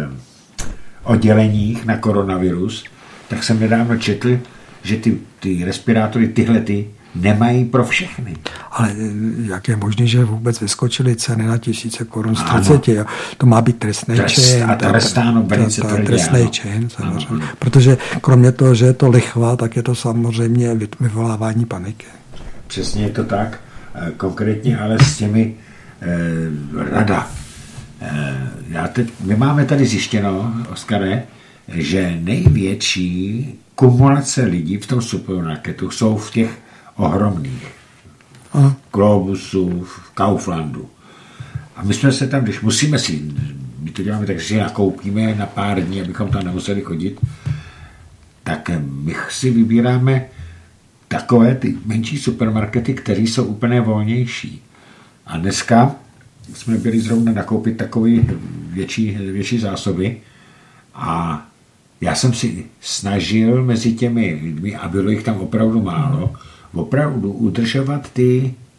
odděleních na koronavirus, tak jsem nedávno četl, že ty, ty respirátory tyhle ty nemají pro všechny. Ale jak je možné, že vůbec vyskočily ceny na tisíce korun z třiceti? Jo? To má být trestný čin. A trestáno velice tvrdě. Trestný čin, samozřejmě. Ano. Protože kromě toho, že je to lichva, tak je to samozřejmě vyvolávání paniky. Přesně je to tak. Konkrétně ale s těmi eh, rada. Eh, já teď, my máme tady zjištěno, Oskare, že největší kumulace lidí v tom supermarketu jsou v těch ohromných. Aha. Globusu, v Kauflandu. A my jsme se tam, když musíme si, my to děláme tak, že si nakoupíme na pár dní, abychom tam nemuseli chodit, tak my si vybíráme takové ty menší supermarkety, které jsou úplně volnější. A dneska jsme byli zrovna nakoupit takové větší, větší zásoby a já jsem si snažil mezi těmi lidmi, a bylo jich tam opravdu málo, opravdu udržovat ty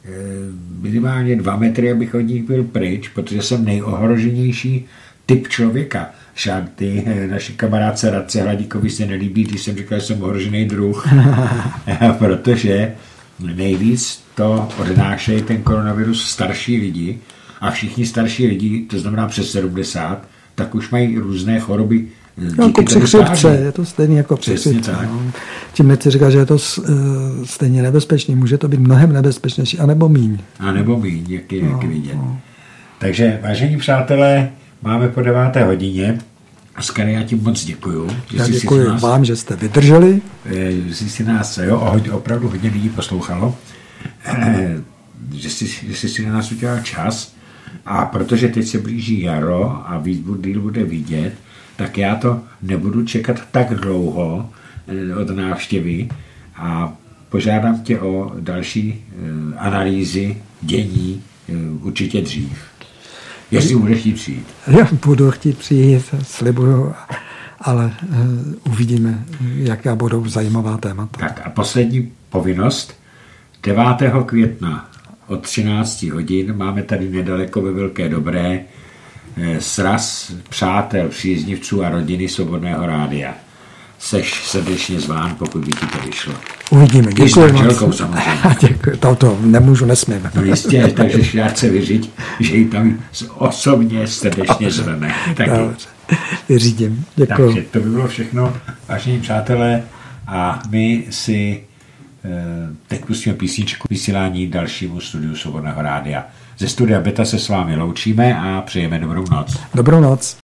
minimálně dva metry, abych od nich byl pryč, protože jsem nejohroženější typ člověka. Však ty naši kamarádce Radce Hladíkovi se nelíbí, když jsem říkal, že jsem ohrožený druh, protože nejvíc to odnášejí ten koronavirus starší lidi a všichni starší lidi, to znamená přes sedmdesát, tak už mají různé choroby. No, jako při chřipce, je to stejně jako při chřipce. No. Tím nechci říkat, že je to stejně nebezpečný, může to být mnohem nebezpečnější, anebo míň. A nebo míň, jak je, no, jak je vidět. No. Takže, vážení přátelé, máme po deváté hodině. Oskar, já ti moc děkuju. Já děkuji nás, vám, že jste vydrželi. Že jsi nás, jo, opravdu hodně lidí poslouchalo, že jsi, že jsi si na nás udělal čas a protože teď se blíží jaro a víc díl bude vidět, tak já to nebudu čekat tak dlouho od návštěvy a požádám tě o další analýzy dění určitě dřív. Jestli budeš chtít přijít. Já budu chtít přijít, slibuju, ale uh, uvidíme, jaká budou zajímavá témata. Tak a poslední povinnost. devátého května od třinácti hodin máme tady nedaleko ve Velké Dobré sraz přátel, příznivců a rodiny Svobodného rádia. Seš srdečně zván, pokud by ti to vyšlo. Uvidíme. Děkuji moc. Samozřejmě. Děkuji. To, to nemůžu, nesmím. No jistě, takže já chci vyřít, že ji tam osobně srdečně zveme. Dobře, vyřídím. Děkuji. Takže to by bylo všechno, vážení přátelé, a my si teď pustíme písničku vysílání dalšímu studiu Svobodného rádia. Ze studia Beta se s vámi loučíme a přejeme dobrou noc. Dobrou noc.